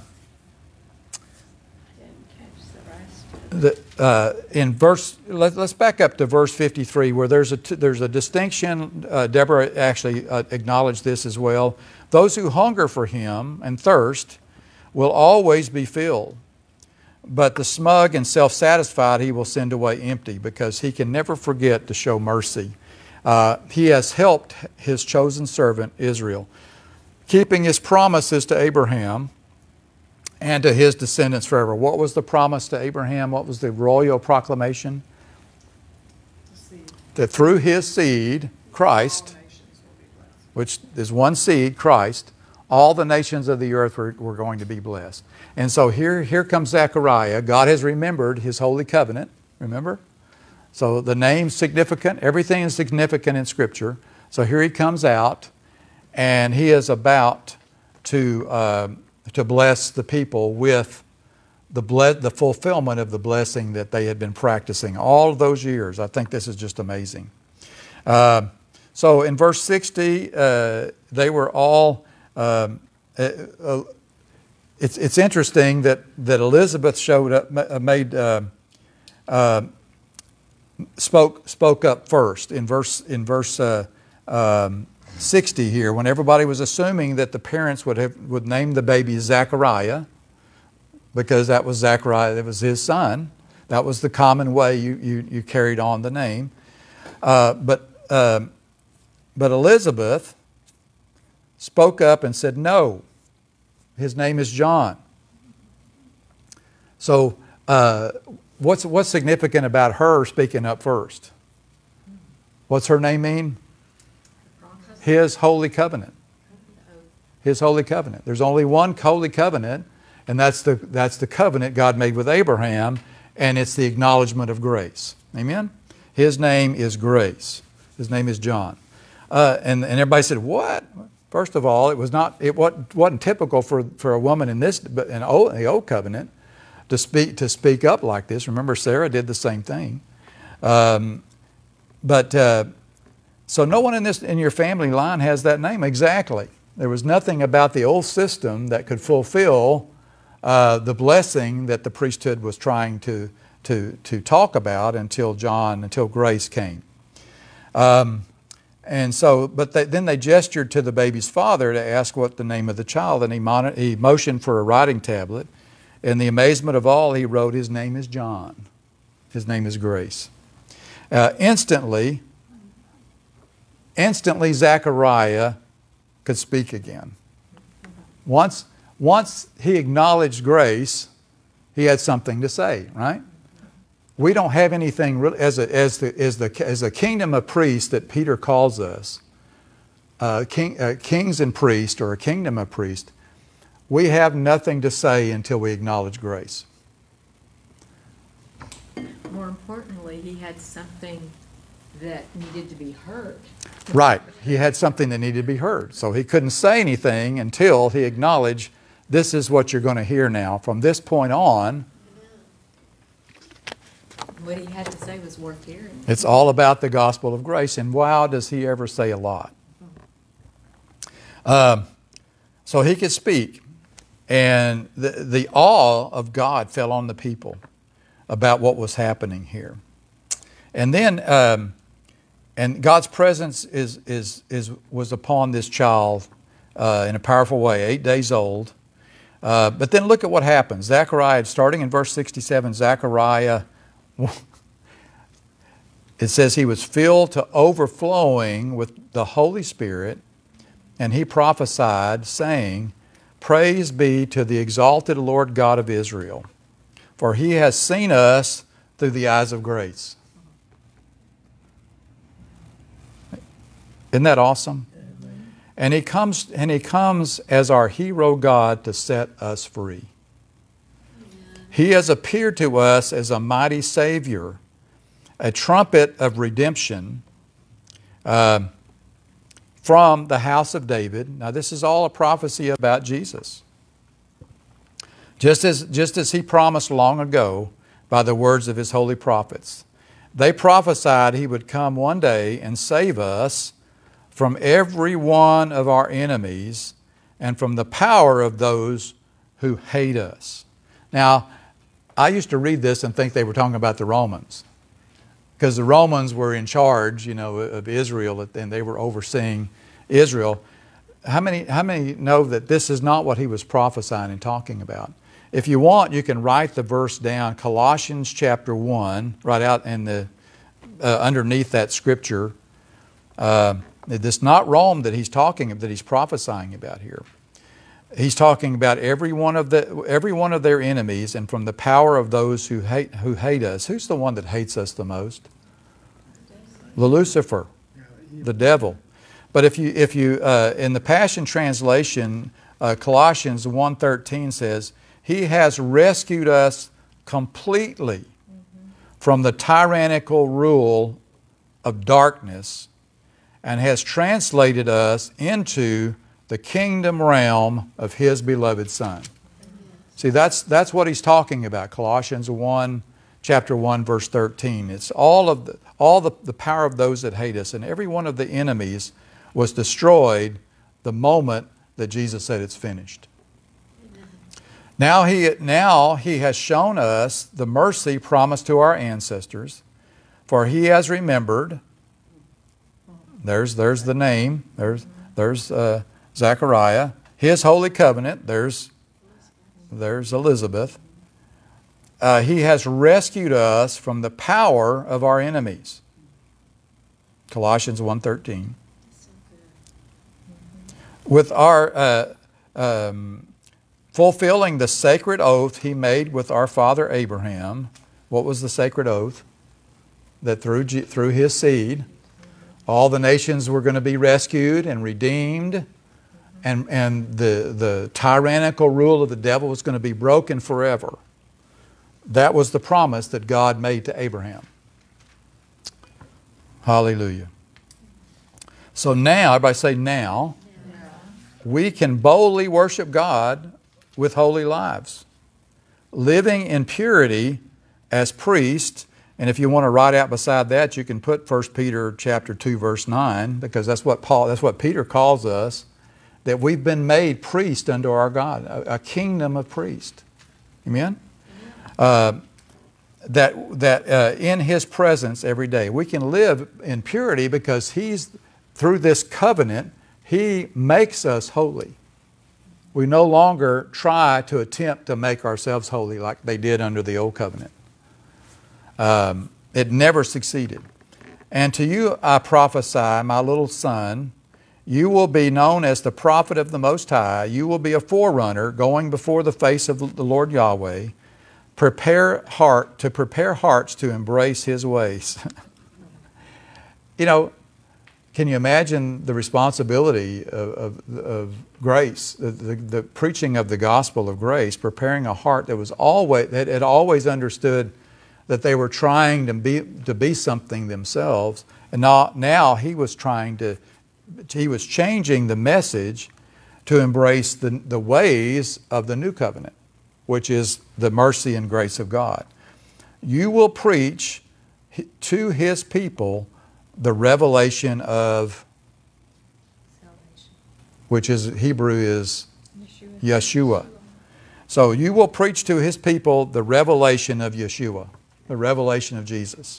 Speaker 4: didn't catch the rest.
Speaker 5: Let's back up to verse 53, where there's a distinction. Deborah actually acknowledged this as well. Those who hunger for him and thirst will always be filled. But the smug and self-satisfied he will send away empty, because he can never forget to show mercy. He has helped his chosen servant Israel, keeping his promises to Abraham and to his descendants forever. What was the promise to Abraham? What was the royal proclamation? That through his seed, Christ, which is one seed, Christ, all the nations of the earth were going to be blessed. And so here comes Zechariah. God has remembered his holy covenant, remember? So the name's significant. Everything is significant in Scripture. So here he comes out, and he is about to bless the people with the fulfillment of the blessing that they had been practicing all of those years. I think this is just amazing. So in verse 60, they were all... It's interesting that Elizabeth showed up, spoke up first in verse 60 here, when everybody was assuming that the parents would name the baby Zechariah, because that was Zechariah, that was his son. That was the common way you carried on the name. But Elizabeth spoke up and said, no, his name is John. So what's significant about her speaking up first? What's her name mean? His holy covenant. His holy covenant. There's only one holy covenant, and that's the covenant God made with Abraham, and it's the acknowledgement of grace. Amen? His name is Grace. His name is John. And everybody said, what? First of all, it wasn't typical for a woman in the old covenant to speak up like this. Remember, Sarah did the same thing. So no one in your family line has that name. Exactly. There was nothing about the old system that could fulfill the blessing that the priesthood was trying to talk about until Grace came. And so, then they gestured to the baby's father to ask what the name of the child, and he motioned for a writing tablet. In the amazement of all, he wrote, his name is John. His name is Grace. Instantly, Zechariah could speak again. Once he acknowledged grace, he had something to say, right? We don't have anything really, as a kingdom of priests that Peter calls us, kings and priests, or a kingdom of priests. We have nothing to say until we acknowledge grace.
Speaker 7: More importantly, he had something that needed to be heard.
Speaker 5: Right. He had something that needed to be heard. So he couldn't say anything until he acknowledged, this is what you're going to hear now. From this point on,
Speaker 7: What he had to say was worth hearing.
Speaker 5: it's all about the gospel of grace. And wow, does he ever say a lot. So he could speak. And the awe of God fell on the people about what was happening here. And then, and God's presence was upon this child in a powerful way, 8 days old. But then look at what happens. Zechariah, starting in verse 67, Zechariah, it says he was filled to overflowing with the Holy Spirit, and he prophesied, saying, Praise be to the exalted Lord God of Israel, for he has seen us through the eyes of grace. Isn't that awesome? And he comes as our hero God to set us free. He has appeared to us as a mighty Savior, a trumpet of redemption from the house of David. Now this is all a prophecy about Jesus. Just as he promised long ago by the words of his holy prophets. They prophesied he would come one day and save us from every one of our enemies and from the power of those who hate us. Now, I used to read this and think they were talking about the Romans, because the Romans were in charge, of Israel, and they were overseeing Israel. How many know that this is not what he was prophesying and talking about? If you want, you can write the verse down, Colossians chapter 1, right out in the underneath that scripture. It's not Rome that he's prophesying about here. He's talking about every one of their enemies, and from the power of those who hate us. Who's the one that hates us the most? Lucifer, the devil. But if you in the Passion Translation, Colossians 1:13 says, He has rescued us completely from the tyrannical rule of darkness, and has translated us into the kingdom realm of His beloved Son. See, that's what he's talking about. Colossians 1, chapter 1, verse 13. It's all the power of those that hate us, and every one of the enemies was destroyed the moment that Jesus said it's finished. Now he has shown us the mercy promised to our ancestors, for He has remembered. There's the name. There's Zechariah. His holy covenant. There's Elizabeth. He has rescued us from the power of our enemies. Colossians 1:13. With our fulfilling the sacred oath He made with our father Abraham. What was the sacred oath? That through his seed, all the nations were going to be rescued and redeemed, and the tyrannical rule of the devil was going to be broken forever. That was the promise that God made to Abraham. Hallelujah. So now, everybody say now, we can boldly worship God with holy lives, living in purity as priests. And if you want to write out beside that, you can put 1 Peter chapter 2, verse 9, because that's what Peter calls us, that we've been made priests unto our God, a kingdom of priests. Amen? That in His presence every day. We can live in purity because through this covenant, He makes us holy. We no longer try to attempt to make ourselves holy like they did under the old covenant. It never succeeded. And to you I prophesy, my little son, you will be known as the prophet of the Most High. You will be a forerunner going before the face of the Lord Yahweh. Prepare hearts to embrace His ways. Can you imagine the responsibility of grace, the preaching of the gospel of grace, preparing a heart that had always understood that they were trying to be something themselves, and now he was changing the message to embrace the ways of the new covenant, which is the mercy and grace of God. You will preach to His people the revelation of salvation, which is Hebrew is Yeshua. So you will preach to his people the revelation of Yeshua, the revelation of Jesus.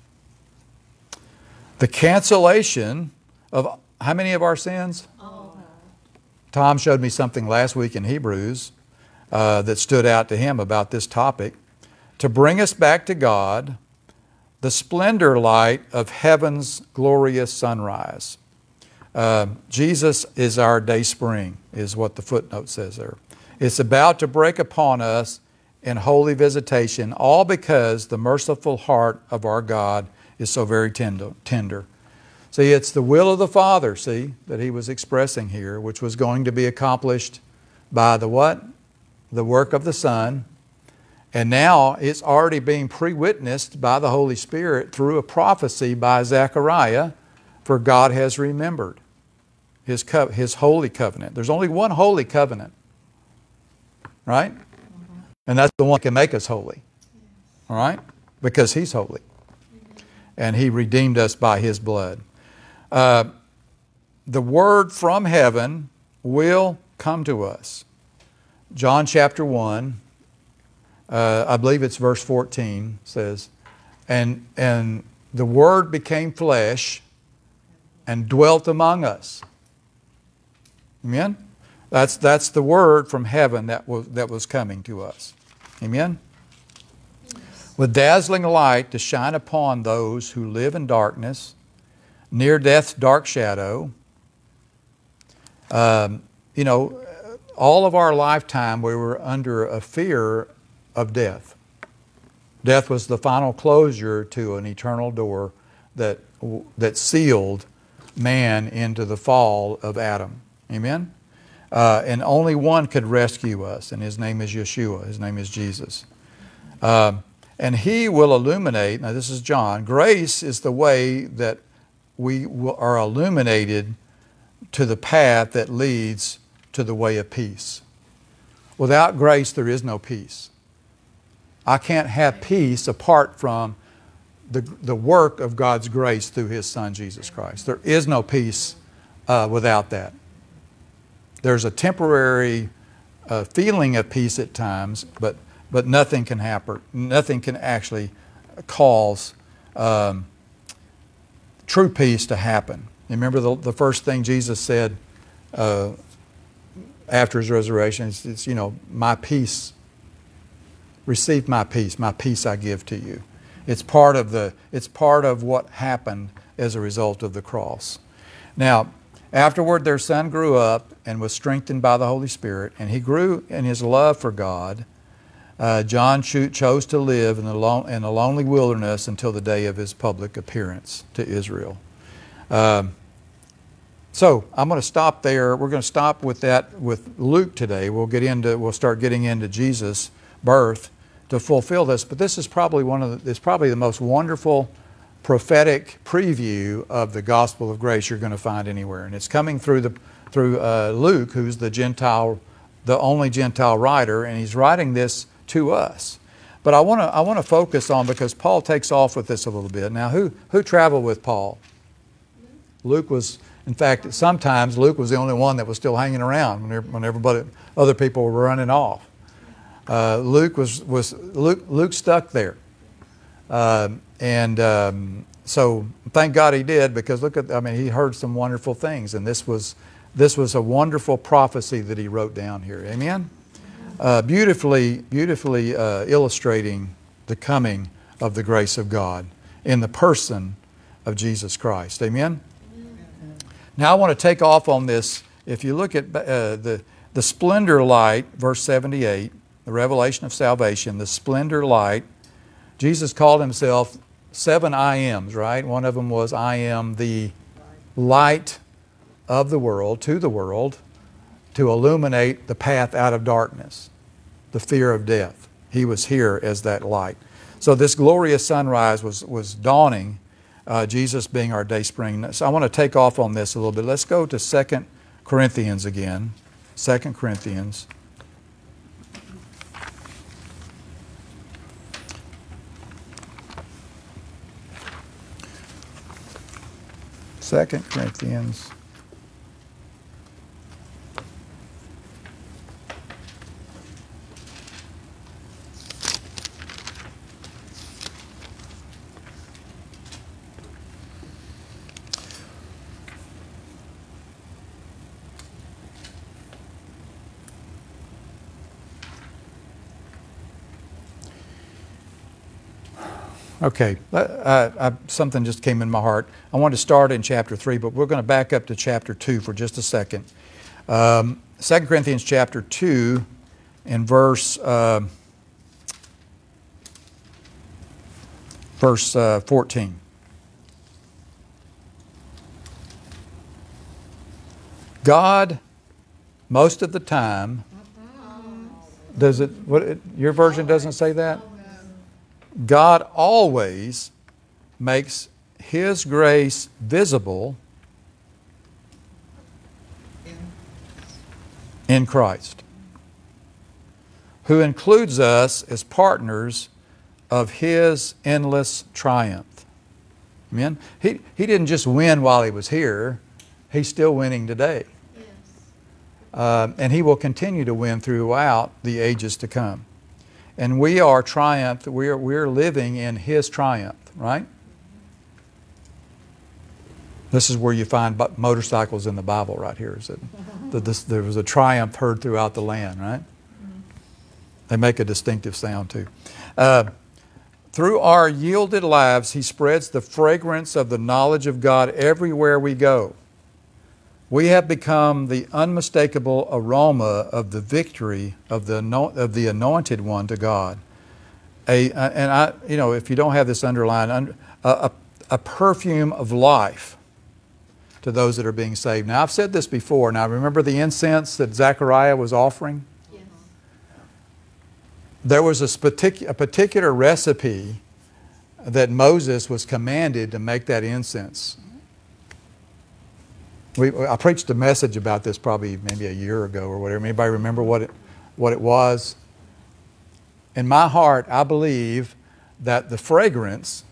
Speaker 5: The cancellation of how many of our sins? Tom showed me something last week in Hebrews that stood out to him about this topic. To bring us back to God, the splendor light of heaven's glorious sunrise. Jesus is our day spring, is what the footnote says there. It's about to break upon us in holy visitation, all because the merciful heart of our God is so very tender. See, it's the will of the Father, see, that he was expressing here, which was going to be accomplished by the what? The work of the Son. And now it's already being pre-witnessed by the Holy Spirit through a prophecy by Zechariah, for God has remembered His holy covenant. There's only one holy covenant, right? And that's the one that can make us holy, all right? Because He's holy. And He redeemed us by His blood. The word from heaven will come to us. John chapter 1, I believe it's verse 14, says, and the Word became flesh and dwelt among us. Amen? That's the word from heaven that was coming to us. Amen? With dazzling light to shine upon those who live in darkness, near death's dark shadow. You know, all of our lifetime we were under a fear of death. Death was the final closure to an eternal door that sealed man into the fall of Adam. Amen? And only one could rescue us, and His name is Yeshua. His name is Jesus. And He will illuminate, now this is John, grace is the way that we are illuminated to the path that leads to the way of peace. Without grace, there is no peace. I can't have peace apart from the work of God's grace through His Son, Jesus Christ. There is no peace without that. There's a temporary feeling of peace at times, but nothing can happen. Nothing can actually cause true peace to happen. Remember the first thing Jesus said after His resurrection, it's, you know, my peace, receive my peace I give to you. It's part of what happened as a result of the cross. Now, afterward their son grew up and was strengthened by the Holy Spirit, and he grew in his love for God. John chose to live in a lonely wilderness until the day of his public appearance to Israel. So I'm going to stop there. We're going to stop with that with Luke today. We'll start getting into Jesus' birth to fulfill this. But this is probably it's probably the most wonderful prophetic preview of the gospel of grace you're going to find anywhere, and it's coming through Luke, who's the only Gentile writer, and he's writing this to us. But I want to focus on, because Paul takes off with this a little bit. Now, who traveled with Paul? Luke was, in fact, sometimes Luke was the only one that was still hanging around when other people were running off. Luke stuck there, so thank God he did, because he heard some wonderful things, and this was a wonderful prophecy that he wrote down here. Amen. Beautifully illustrating the coming of the grace of God in the person of Jesus Christ. Amen? Now I want to take off on this. If you look at the splendor light, verse 78, the revelation of salvation, the splendor light, Jesus called Himself 7 I Ams, right? One of them was, I am the light of the world, to illuminate the path out of darkness, the fear of death. He was here as that light. So this glorious sunrise was dawning, Jesus being our day spring. So I want to take off on this a little bit. Let's go to 2 Corinthians again. 2 Corinthians. 2 Corinthians. Okay, something just came in my heart. I want to start in chapter 3, but we're going to back up to chapter 2 for just a second. 2 Corinthians chapter 2 and verse 14. God, most of the time, does it? What? Your version doesn't say that? God always makes His grace visible in Christ, who includes us as partners of His endless triumph. Amen? He didn't just win while He was here. He's still winning today. And He will continue to win throughout the ages to come. And we are triumphed. We're living in His triumph, right? This is where you find motorcycles in the Bible right here. Is it? There was a triumph heard throughout the land, right? They make a distinctive sound too. Through our yielded lives, He spreads the fragrance of the knowledge of God everywhere we go. We have become the unmistakable aroma of the victory of the Anointed One to God. If you don't have this underlined, a perfume of life to those that are being saved. Now, I've said this before. Now, remember the incense that Zechariah was offering? Yes. There was a particular recipe that Moses was commanded to make that incense. I preached a message about this probably maybe a year ago or whatever. Anybody remember what it was? In my heart, I believe that the fragrance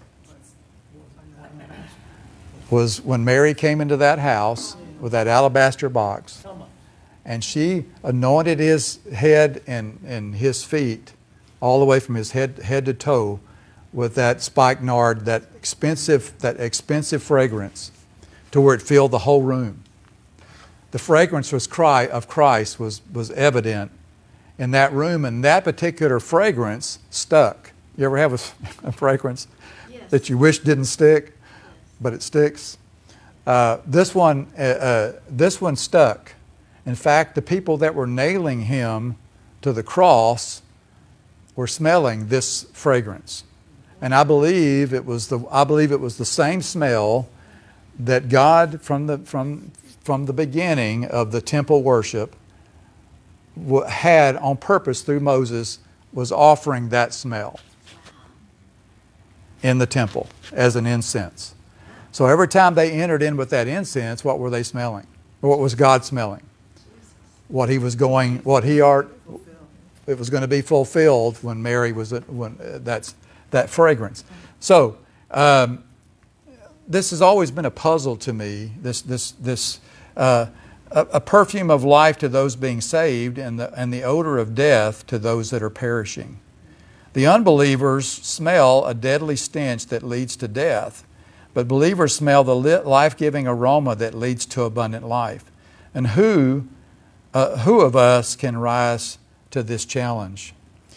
Speaker 5: was when Mary came into that house with that alabaster box, and she anointed His head and His feet all the way from His head to toe with that spikenard, that expensive fragrance, to where it filled the whole room. The fragrance of Christ was evident in that room, and that particular fragrance stuck. You ever have a fragrance that you wish didn't stick, but it sticks? This one stuck. In fact, the people that were nailing Him to the cross were smelling this fragrance, and I believe it was the same smell that God, from the beginning of the temple worship, had on purpose through Moses, was offering that smell in the temple as an incense. So every time they entered in with that incense, what were they smelling? What was God smelling? It was going to be fulfilled when Mary was that fragrance. So this has always been a puzzle to me. A perfume of life to those being saved, and the odor of death to those that are perishing. The unbelievers smell a deadly stench that leads to death, but believers smell the life-giving aroma that leads to abundant life. And who of us can rise to this challenge?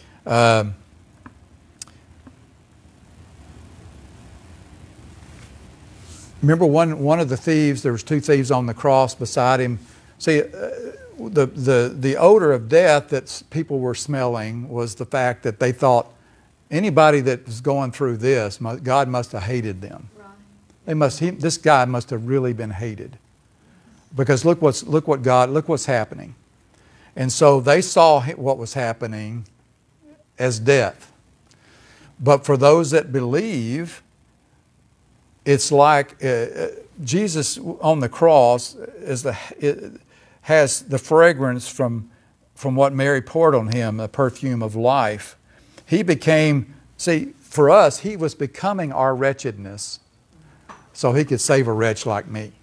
Speaker 5: Remember one of the thieves, there was two thieves on the cross beside Him. See, the odor of death that people were smelling was the fact that they thought anybody that was going through this, God must have hated them. Right. This guy must have really been hated. Because look what's happening. And so they saw what was happening as death. But for those that believe, it's like Jesus on the cross has the fragrance from what Mary poured on Him, a perfume of life. He became, for us, He was becoming our wretchedness so He could save a wretch like me.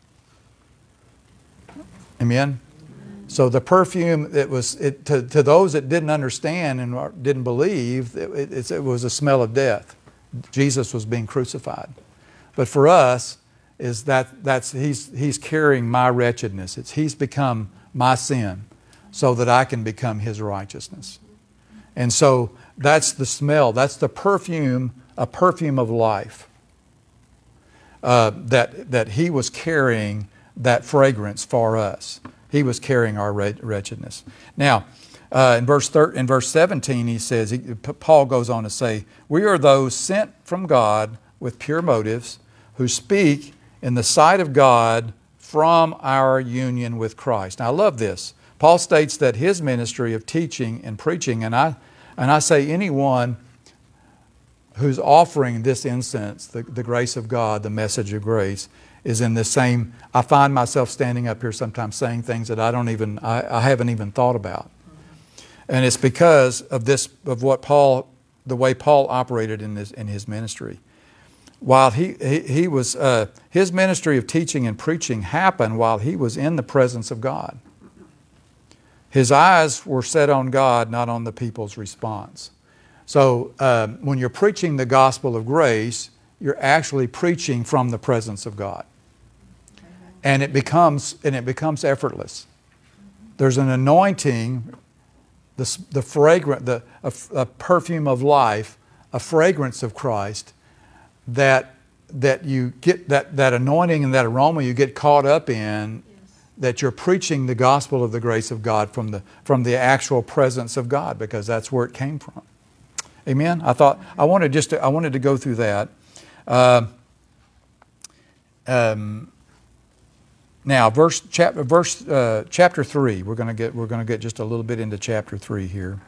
Speaker 5: Amen? So the perfume, to those that didn't understand and didn't believe, it was a smell of death. Jesus was being crucified. But for us, He's carrying my wretchedness. He's become my sin so that I can become His righteousness. And so that's the smell. That's the perfume a perfume of life. That He was carrying that fragrance for us. He was carrying our wretchedness. Now, in verse 17, he says, Paul goes on to say, we are those sent from God with pure motives, who speak in the sight of God from our union with Christ. Now, I love this. Paul states that his ministry of teaching and preaching, and I say anyone who's offering this incense, the grace of God, the message of grace, is in the same. I find myself standing up here sometimes saying things that I haven't even thought about. And it's because of the way Paul operated in his ministry. While he was, his ministry of teaching and preaching happened while he was in the presence of God. His eyes were set on God, not on the people's response. So when you're preaching the gospel of grace, you're actually preaching from the presence of God. And it becomes effortless. There's an anointing, a perfume of life, a fragrance of Christ, that you get that anointing and that aroma you get caught up in, that you're preaching the gospel of the grace of God from the actual presence of God, because that's where it came from. Amen. I wanted to go through that. Now, chapter 3. We're going to get just a little bit into chapter 3 here.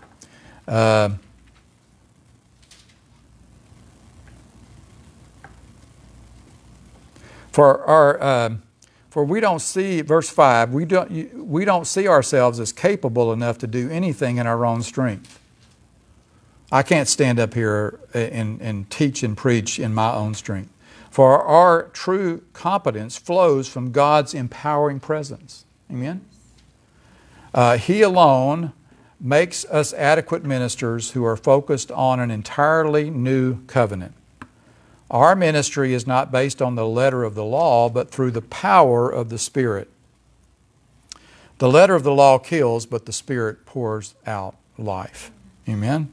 Speaker 5: For we don't see, verse 5, we don't see ourselves as capable enough to do anything in our own strength. I can't stand up here and teach and preach in my own strength. For our true competence flows from God's empowering presence. Amen? He alone makes us adequate ministers who are focused on an entirely new covenant. Our ministry is not based on the letter of the law, but through the power of the Spirit. The letter of the law kills, but the Spirit pours out life. Amen?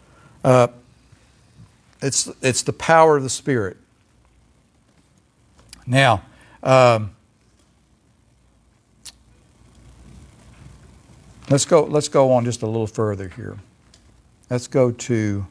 Speaker 5: It's the power of the Spirit. Now, let's go on just a little further here. Let's go to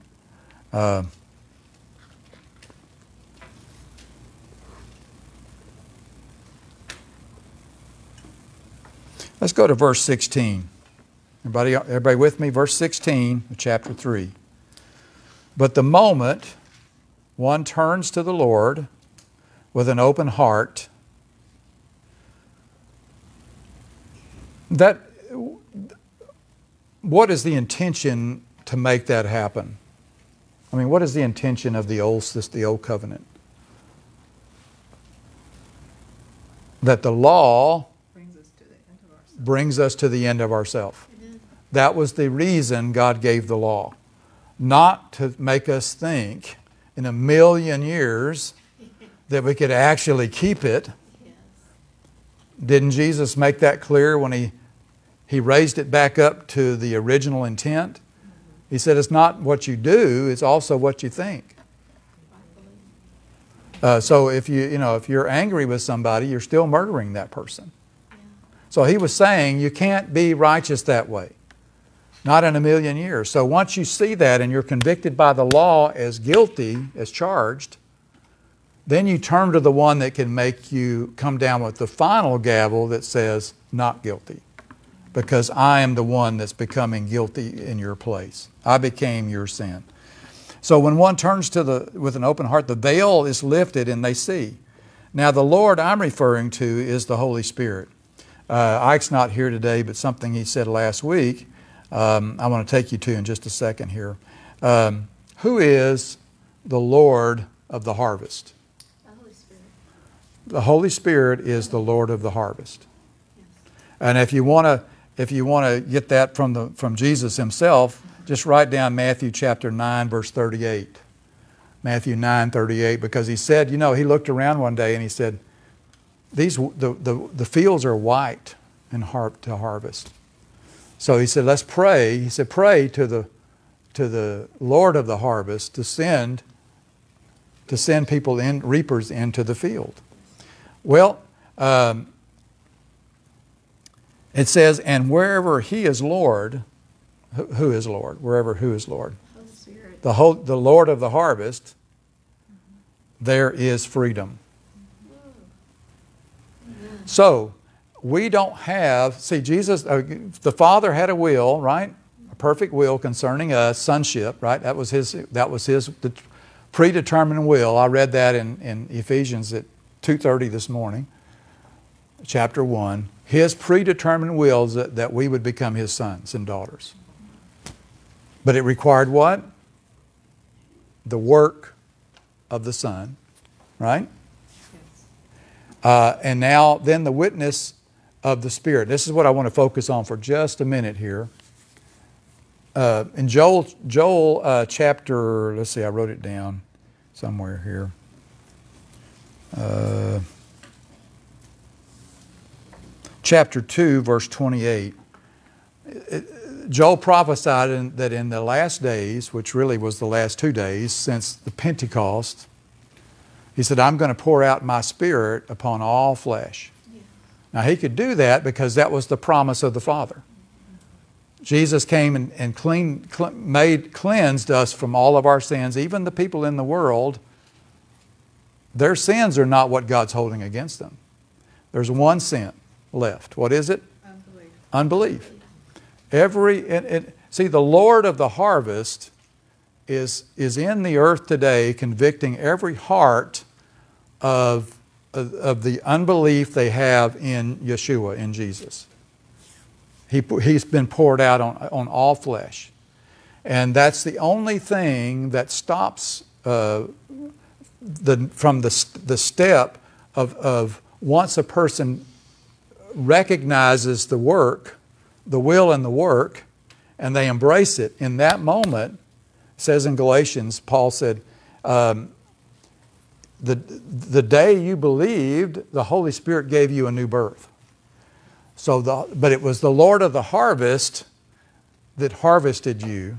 Speaker 5: verse 16. Everybody with me? Verse 16 of chapter 3. But the moment one turns to the Lord with an open heart, what is the intention to make that happen? I mean, what is the intention of the old covenant? That the law brings us to the end of ourselves. That was the reason God gave the law. Not to make us think in a million years that we could actually keep it. Didn't Jesus make that clear when he raised it back up to the original intent? He said it's not what you do, it's also what you think. So if you're angry with somebody, you're still murdering that person. So he was saying you can't be righteous that way. Not in a million years. So once you see that and you're convicted by the law as guilty, as charged, then you turn to the one that can make you come down with the final gavel that says, not guilty. Because I am the one that's becoming guilty in your place. I became your sin. So when one turns with an open heart, the veil is lifted and they see. Now the Lord I'm referring to is the Holy Spirit. Ike's not here today, but something he said last week, I want to take you to in just a second here. Who is the Lord of the harvest?
Speaker 1: The Holy Spirit.
Speaker 5: The Holy Spirit is the Lord of the harvest. Yes. And if you want to get that from Jesus himself, just write down Matthew chapter 9, verse 38. Matthew 9:38, because he said, he looked around one day and he said, the fields are white and to harvest. So he said, let's pray. He said, pray to the Lord of the harvest to send to send people in, reapers into the field. Well, it says, and wherever He is Lord, who is Lord? Wherever who is Lord?
Speaker 7: Holy Spirit.
Speaker 5: The Lord of the harvest, there is freedom. So, we don't have, see, Jesus, the Father had a will, right? A perfect will concerning us, sonship, right? That was His the predetermined will. I read that in Ephesians at 2:30 this morning, chapter 1. His predetermined will is that we would become His sons and daughters. But it required what? The work of the Son, right? And now then the witness of the Spirit. This is what I want to focus on for just a minute here. In Joel chapter, let's see, I wrote it down somewhere here. Chapter 2, verse 28. Joel prophesied that in the last days, which really was the last 2 days since the Pentecost, He said, I'm going to pour out my Spirit upon all flesh. Yeah. Now, He could do that because that was the promise of the Father. Jesus came and cleansed us from all of our sins. Even the people in the world, their sins are not what God's holding against them. There's one sin left. What is it? Unbelief. See, the Lord of the harvest is in the earth today, convicting every heart of the unbelief they have in Yeshua, in Jesus. He's been poured out on all flesh. And that's the only thing that stops from the step of once a person recognizes the work, the will and the work, and they embrace it. In that moment, it says in Galatians, Paul said, the day you believed, the Holy Spirit gave you a new birth. But it was the Lord of the harvest that harvested you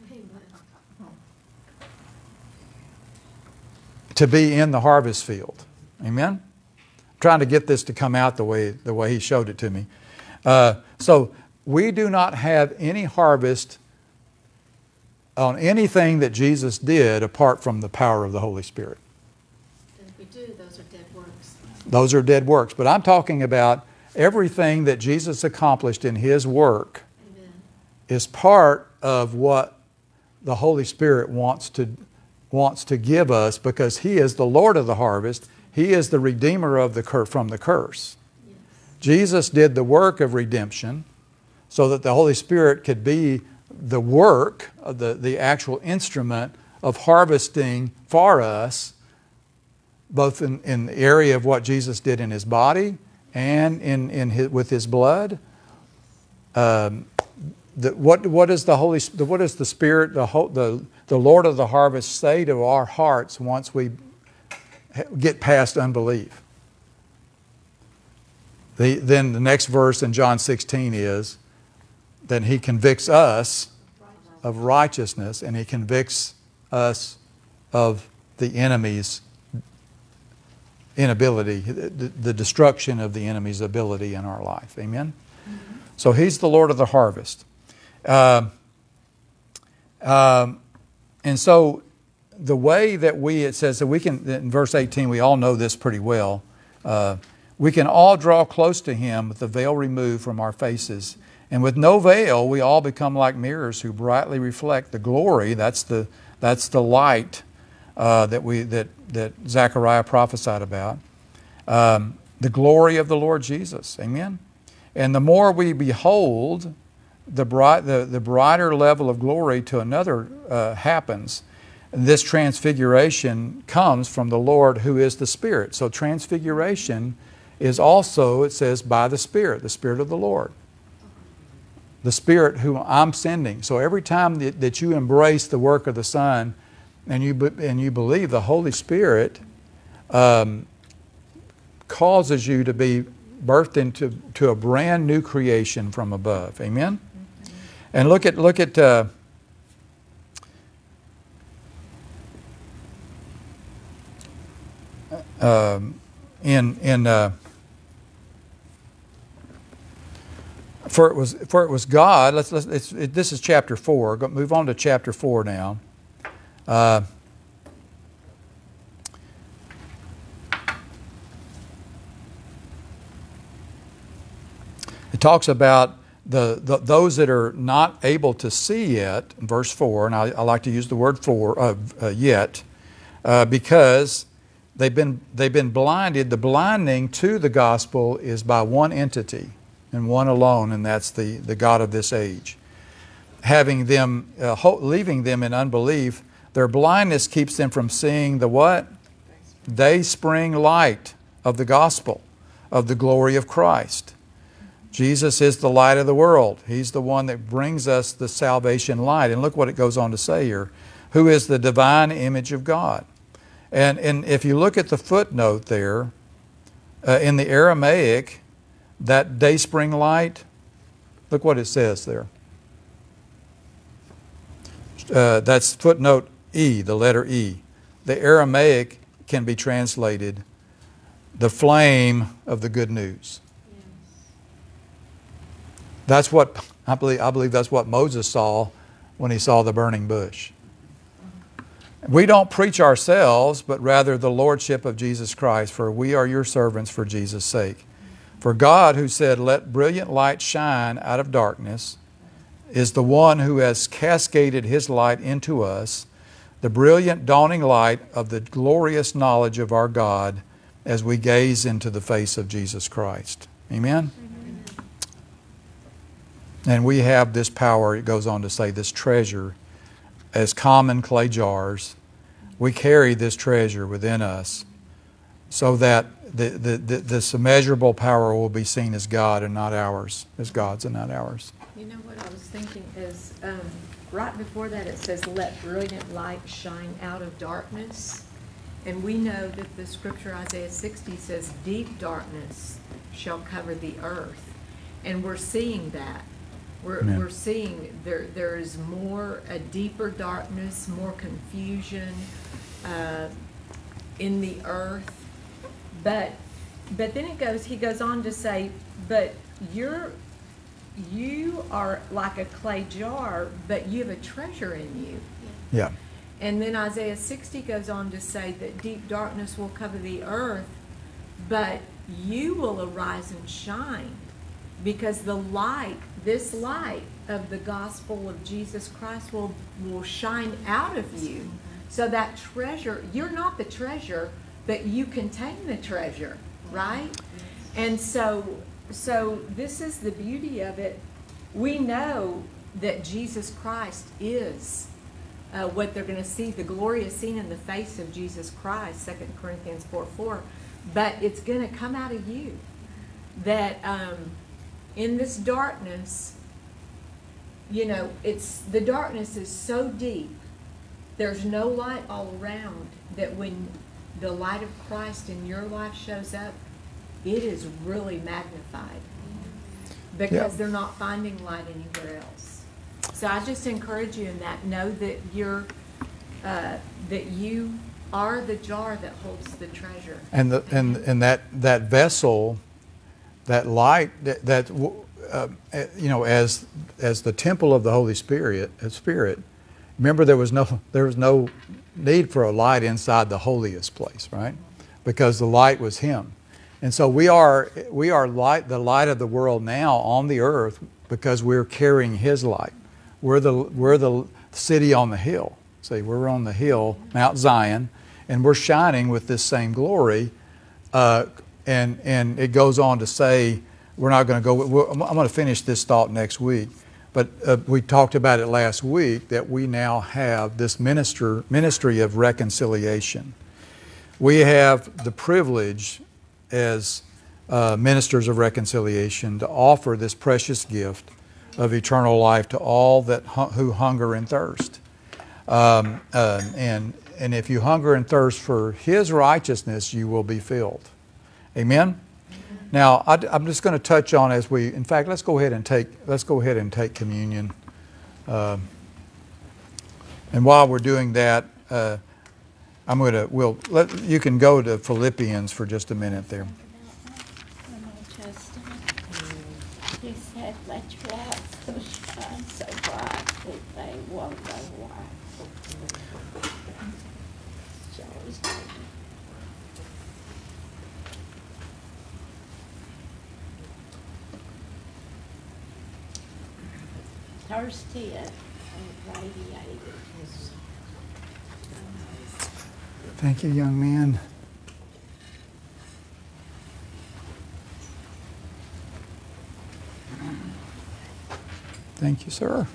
Speaker 5: to be in the harvest field. Amen? I'm trying to get this to come out the way He showed it to me. So we do not have any harvest on anything that Jesus did apart from the power of the Holy Spirit.
Speaker 1: And if we do, those are dead works.
Speaker 5: Those are dead works. But I'm talking about everything that Jesus accomplished in His work.
Speaker 1: Amen.
Speaker 5: Is part of what the Holy Spirit wants to give us, because He is the Lord of the harvest. He is the Redeemer from the curse.
Speaker 1: Yes.
Speaker 5: Jesus did the work of redemption so that the Holy Spirit could be the work, of the actual instrument of harvesting for us, both in the area of what Jesus did in His body and with His blood. What does the Spirit, the Lord of the harvest, say to our hearts once we get past unbelief? Then the next verse in John 16 is, then He convicts us of righteousness, and He convicts us of the enemy's inability, the destruction of the enemy's ability in our life. Amen? Mm-hmm. So He's the Lord of the harvest. And so the way that it says that we can, in verse 18, we all know this pretty well. We can all draw close to Him with the veil removed from our faces. And with no veil, we all become like mirrors who brightly reflect the glory. That's the light that Zechariah prophesied about. The glory of the Lord Jesus. Amen? And the more we behold, the brighter level of glory to another happens. And this transfiguration comes from the Lord who is the Spirit. So transfiguration is also, it says, by the Spirit of the Lord. The Spirit who I'm sending. So every time that you embrace the work of the Son and you believe, the Holy Spirit causes you to be birthed into a brand new creation from above. Amen? And look at For it was God. This is chapter 4. Move on to chapter 4 now. It talks about those that are not able to see yet, in verse 4, and I like to use the word yet, because they've been blinded. The blinding to the gospel is by one entity and one alone, and that's the God of this age. Having them, leaving them in unbelief, their blindness keeps them from seeing the what? Dayspring light of the gospel, of the glory of Christ. Jesus is the light of the world. He's the one that brings us the salvation light. And look what it goes on to say here. Who is the divine image of God. And if you look at the footnote there, in the Aramaic, that dayspring light, look what it says there. That's footnote E, the letter E. The Aramaic can be translated the flame of the good news. That's what I believe that's what Moses saw when he saw the burning bush. We don't preach ourselves, but rather the lordship of Jesus Christ, for we are your servants for Jesus' sake. For God, who said, "Let brilliant light shine out of darkness," is the one who has cascaded His light into us, the brilliant dawning light of the glorious knowledge of our God as we gaze into the face of Jesus Christ. Amen? And we have this power, it goes on to say, this treasure as common clay jars. We carry this treasure within us so that this immeasurable power will be seen as God and not ours, as God's and not ours.
Speaker 7: You know what I was thinking is, right before that it says, "Let brilliant light shine out of darkness." And we know that the scripture Isaiah 60 says, "Deep darkness shall cover the earth." And we're seeing that. We're seeing there is more, a deeper darkness, more confusion in the earth. But then he goes on to say, but you are like a clay jar, but you have a treasure in you.
Speaker 5: Yeah.
Speaker 7: And then Isaiah 60 goes on to say that deep darkness will cover the earth, but you will arise and shine, because the light, this light of the gospel of Jesus Christ will shine out of you. So that treasure, you're not the treasure, but you contain the treasure, right? And so this is the beauty of it. We know that Jesus Christ is what they're going to see. The glory is seen in the face of Jesus Christ, 2 Corinthians 4:4. But it's going to come out of you. That in this darkness, the darkness is so deep, there's no light all around, that when the light of Christ in your life shows up, it is really magnified, because they're not finding light anywhere else. So I just encourage you in that. Know that you are the jar that holds the treasure. And
Speaker 5: that vessel, that light, as the temple of the Holy Spirit. Remember, there was no need for a light inside the holiest place, right? Because the light was Him. And so we are light, the light of the world now on the earth, because we're carrying His light. We're the city on the hill. See, we're on the hill, Mount Zion, and we're shining with this same glory. And it goes on to say, we're not going to go. I'm going to finish this thought next week. But we talked about it last week, that we now have this ministry of reconciliation. We have the privilege as ministers of reconciliation to offer this precious gift of eternal life to all who hunger and thirst. And if you hunger and thirst for His righteousness, you will be filled. Amen? Now, I'm just going to touch on in fact, let's go ahead and take communion. And while we're doing that, you can go to Philippians for just a minute there.
Speaker 8: He said, let your light so shine so bright that they won't know why. It's always good. Thirsty and radiated.
Speaker 5: Thank you, young man. Thank you, sir.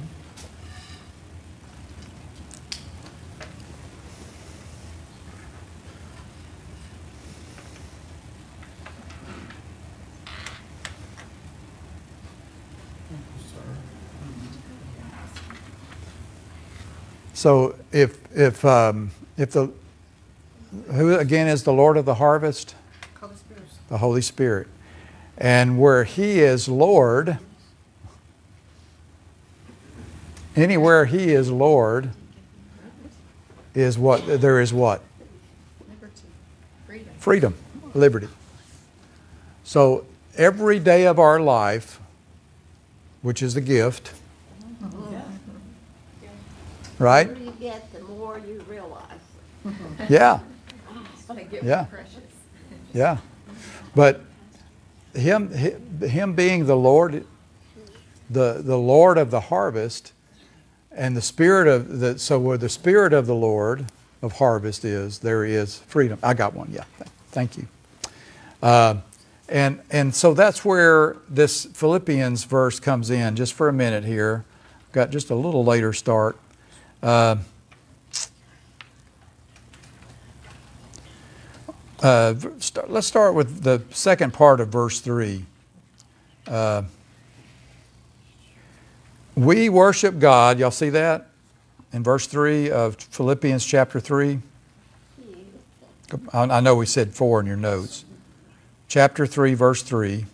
Speaker 5: So if who again is the Lord of the harvest?
Speaker 6: Holy Spirit.
Speaker 5: The Holy Spirit. And where He is Lord, anywhere He is Lord, is what? There is what?
Speaker 7: Liberty, freedom.
Speaker 5: Freedom, liberty. So every day of our life, which is the gift, right?
Speaker 8: The more you get, the more you realize.
Speaker 5: Yeah,
Speaker 7: They get
Speaker 5: Yeah.
Speaker 7: precious.
Speaker 5: yeah. But him being the Lord, the Lord of the harvest, and the Spirit of the, so where the Spirit of the Lord of harvest is, there is freedom. I got one, yeah. Thank you. And so that's where this Philippians verse comes in. Just for a minute here. Got just a little later start. Let's start with the second part of verse 3. We worship God. Y'all see that? In verse 3 of Philippians chapter 3. I know we said 4 in your notes. Chapter 3, verse 3.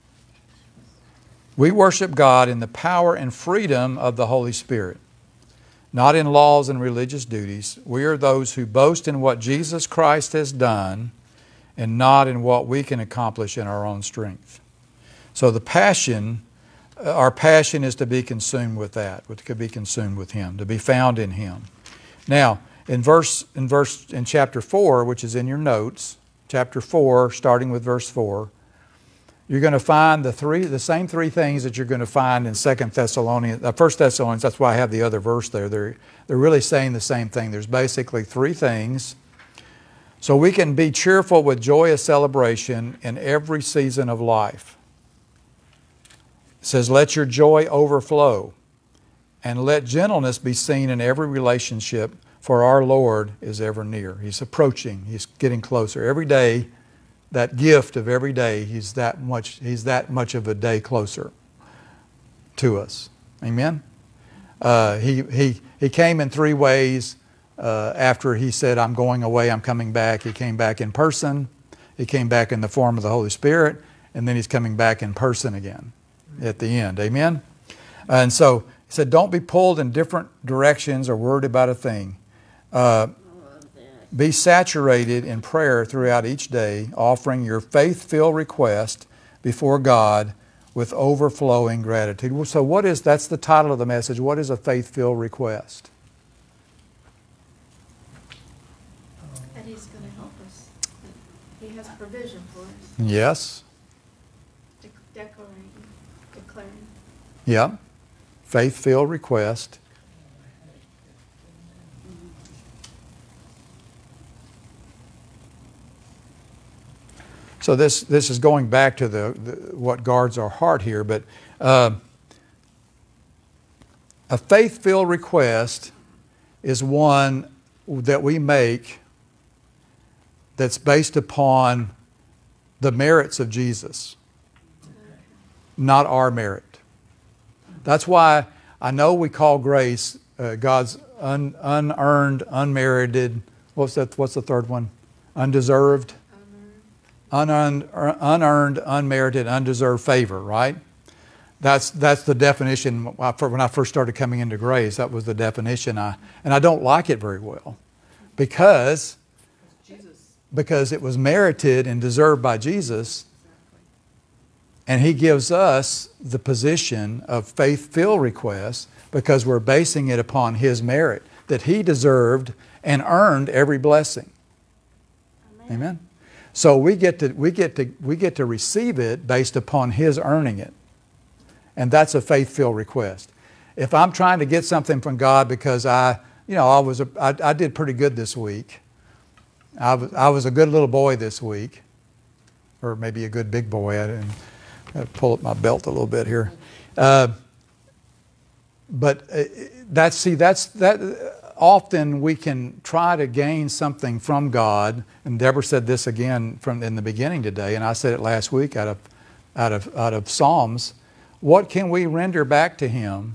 Speaker 5: We worship God in the power and freedom of the Holy Spirit, not in laws and religious duties. We are those who boast in what Jesus Christ has done and not in what we can accomplish in our own strength. So the passion, our passion is to be consumed with that, to be consumed with Him, to be found in Him. Now, in chapter 4, which is in your notes, chapter 4, starting with verse 4, you're going to find the same three things that you're going to find in 1 Thessalonians. That's why I have the other verse there. They're really saying the same thing. There's basically three things. So we can be cheerful with joyous celebration in every season of life. It says, let your joy overflow, and let gentleness be seen in every relationship, for our Lord is ever near. He's approaching. He's getting closer. Every day, that gift of every day, He's that much of a day closer to us. Amen? He came in three ways. After He said, I'm going away, I'm coming back. He came back in person. He came back in the form of the Holy Spirit. And then He's coming back in person again at the end. Amen? And so He said, don't be pulled in different directions or worried about a thing. Be saturated in prayer throughout each day, offering your faith-filled request before God with overflowing gratitude. So that's the title of the message. What is a faith-filled request?
Speaker 1: That He's going to help us. He has provision for us.
Speaker 5: Yes.
Speaker 1: Declaring.
Speaker 5: Yeah. Faith-filled request. So this is going back to what guards our heart here, but a faith-filled request is one that we make that's based upon the merits of Jesus, not our merit. That's why I know we call grace God's unearned, unmerited, what's the third one? Undeserved? Unearned, unmerited, undeserved favor, right? That's the definition. When I first started coming into grace, that was the definition. And I don't like it very well, because it was merited and deserved by Jesus. And He gives us the position of faith-filled request because we're basing it upon His merit, that He deserved and earned every blessing. Amen. So we get to receive it based upon His earning it. And that's a faith-filled request. If I'm trying to get something from God because I did pretty good this week. I was a good little boy this week, or maybe a good big boy. I didn't pull up my belt a little bit here. But often we can try to gain something from God, and Deborah said this again in the beginning today, and I said it last week out of Psalms. What can we render back to Him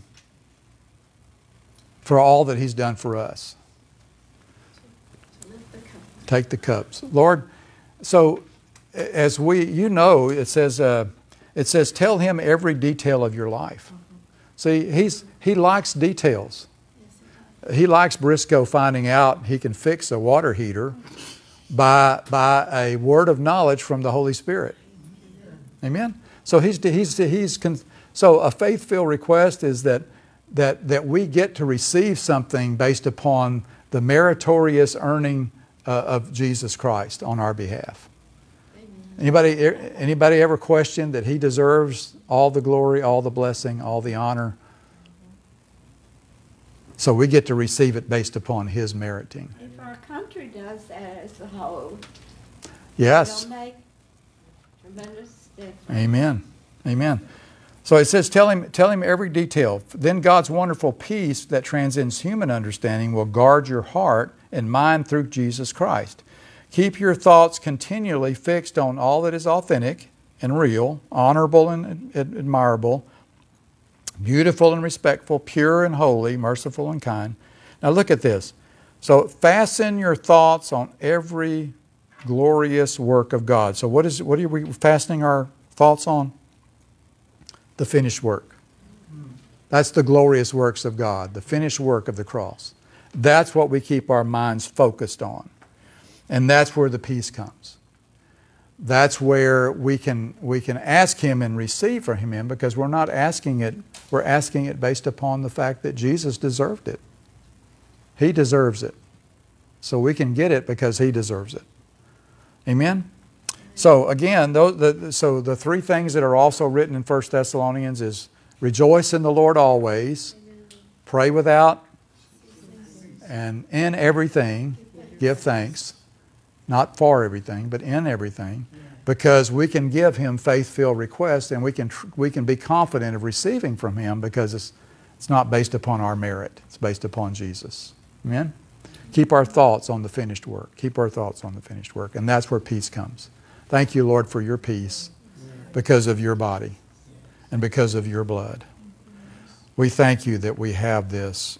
Speaker 5: for all that He's done for us? Take the cups, Lord. So, as it says, tell Him every detail of your life. See, He likes details. He likes Briscoe finding out he can fix a water heater by a word of knowledge from the Holy Spirit. Amen. So so a faith-filled request is that we get to receive something based upon the meritorious earning of Jesus Christ on our behalf. Anybody ever question that He deserves all the glory, all the blessing, all the honor? So we get to receive it based upon His meriting.
Speaker 8: If our country does that as a whole,
Speaker 5: yes,
Speaker 8: it'll make tremendous difference.
Speaker 5: Amen. Amen. So it says, tell him every detail. Then God's wonderful peace that transcends human understanding will guard your heart and mind through Jesus Christ. Keep your thoughts continually fixed on all that is authentic and real, honorable and admirable, beautiful and respectful, pure and holy, merciful and kind. Now look at this. So fasten your thoughts on every glorious work of God. So what are we fastening our thoughts on? The finished work. That's the glorious works of God, the finished work of the cross. That's what we keep our minds focused on. And that's where the peace comes. That's where we can ask Him and receive from Him, because we're not asking it, we're asking it based upon the fact that Jesus deserved it. He deserves it. So we can get it because He deserves it. Amen? So again, the three things that are also written in 1 Thessalonians is rejoice in the Lord always, pray without, and in everything give thanks. Not for everything, but in everything, because we can give Him faith-filled requests, and we can be confident of receiving from Him because it's not based upon our merit. It's based upon Jesus. Amen? Keep our thoughts on the finished work. Keep our thoughts on the finished work, and that's where peace comes. Thank you, Lord, for your peace because of your body and because of your blood. We thank you that we have this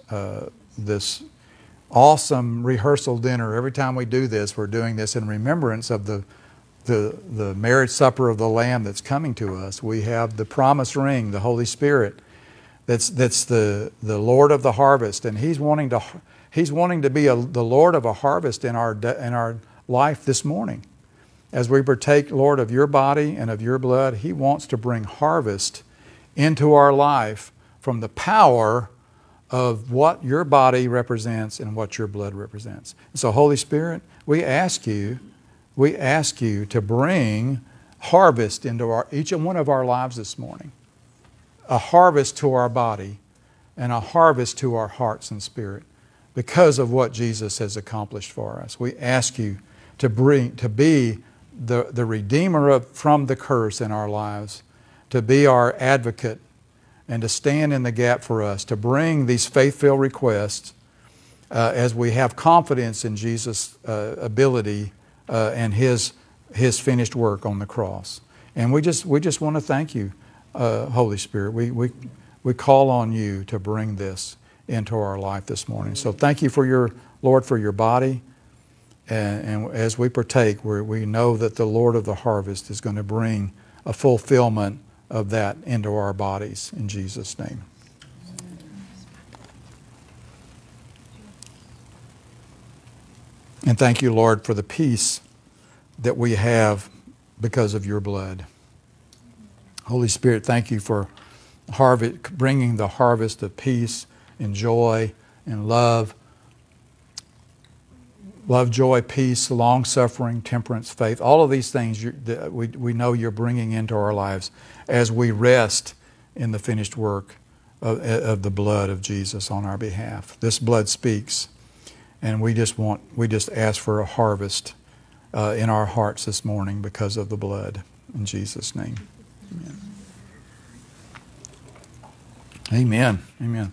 Speaker 5: awesome rehearsal dinner. Every time we do this, we're doing this in remembrance of the marriage supper of the Lamb that's coming to us. We have the promised ring, the Holy Spirit, that's the Lord of the harvest, and He's wanting to be the Lord of a harvest in our life this morning. As we partake, Lord, of your body and of your blood, He wants to bring harvest into our life from the power of what your body represents and what your blood represents. So, Holy Spirit, we ask you to bring harvest into each and one of our lives this morning. A harvest to our body and a harvest to our hearts and spirit because of what Jesus has accomplished for us. We ask you to be the Redeemer from the curse in our lives, to be our advocate, and to stand in the gap for us, to bring these faith-filled requests as we have confidence in Jesus' ability and His finished work on the cross. And we just want to thank you, Holy Spirit. We call on you to bring this into our life this morning. So thank you for your body. And as we partake, we know that the Lord of the harvest is going to bring a fulfillment of that into our bodies in Jesus' name. And thank you, Lord, for the peace that we have because of your blood. Holy Spirit, thank you for bringing the harvest of peace and joy and love. Love, joy, peace, long-suffering, temperance, faith. All of these things we know you're bringing into our lives as we rest in the finished work of the blood of Jesus on our behalf. This blood speaks, and we just ask for a harvest in our hearts this morning because of the blood. In Jesus' name, amen. Amen. Amen.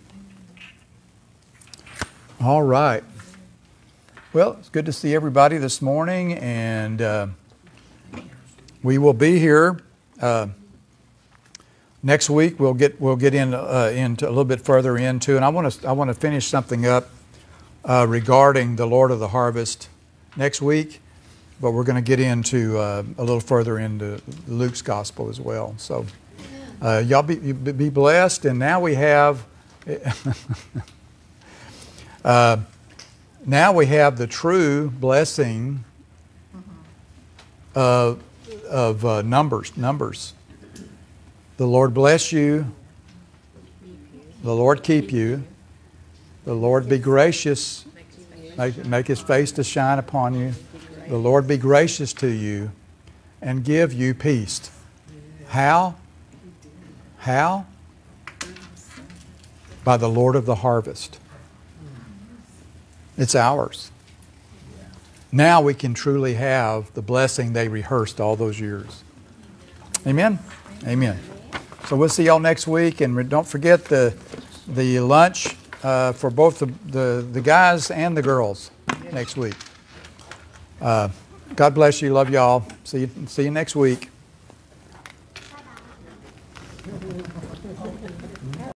Speaker 5: All right. Well, it's good to see everybody this morning, and we will be here next week. We'll get into a little bit further into, and I want to finish something up regarding the Lord of the Harvest next week, but we're going to get into a little further into Luke's Gospel as well. So y'all be blessed, and now we have. Now we have the true blessing of numbers. The Lord bless you. The Lord keep you. The Lord be gracious. Make His face to shine upon you. The Lord be gracious to you and give you peace. How? How? By the Lord of the harvest. It's ours. Now we can truly have the blessing they rehearsed all those years. Amen? Amen. So we'll see y'all next week, and don't forget the lunch for both the guys and the girls next week. God bless you. Love y'all. See you next week.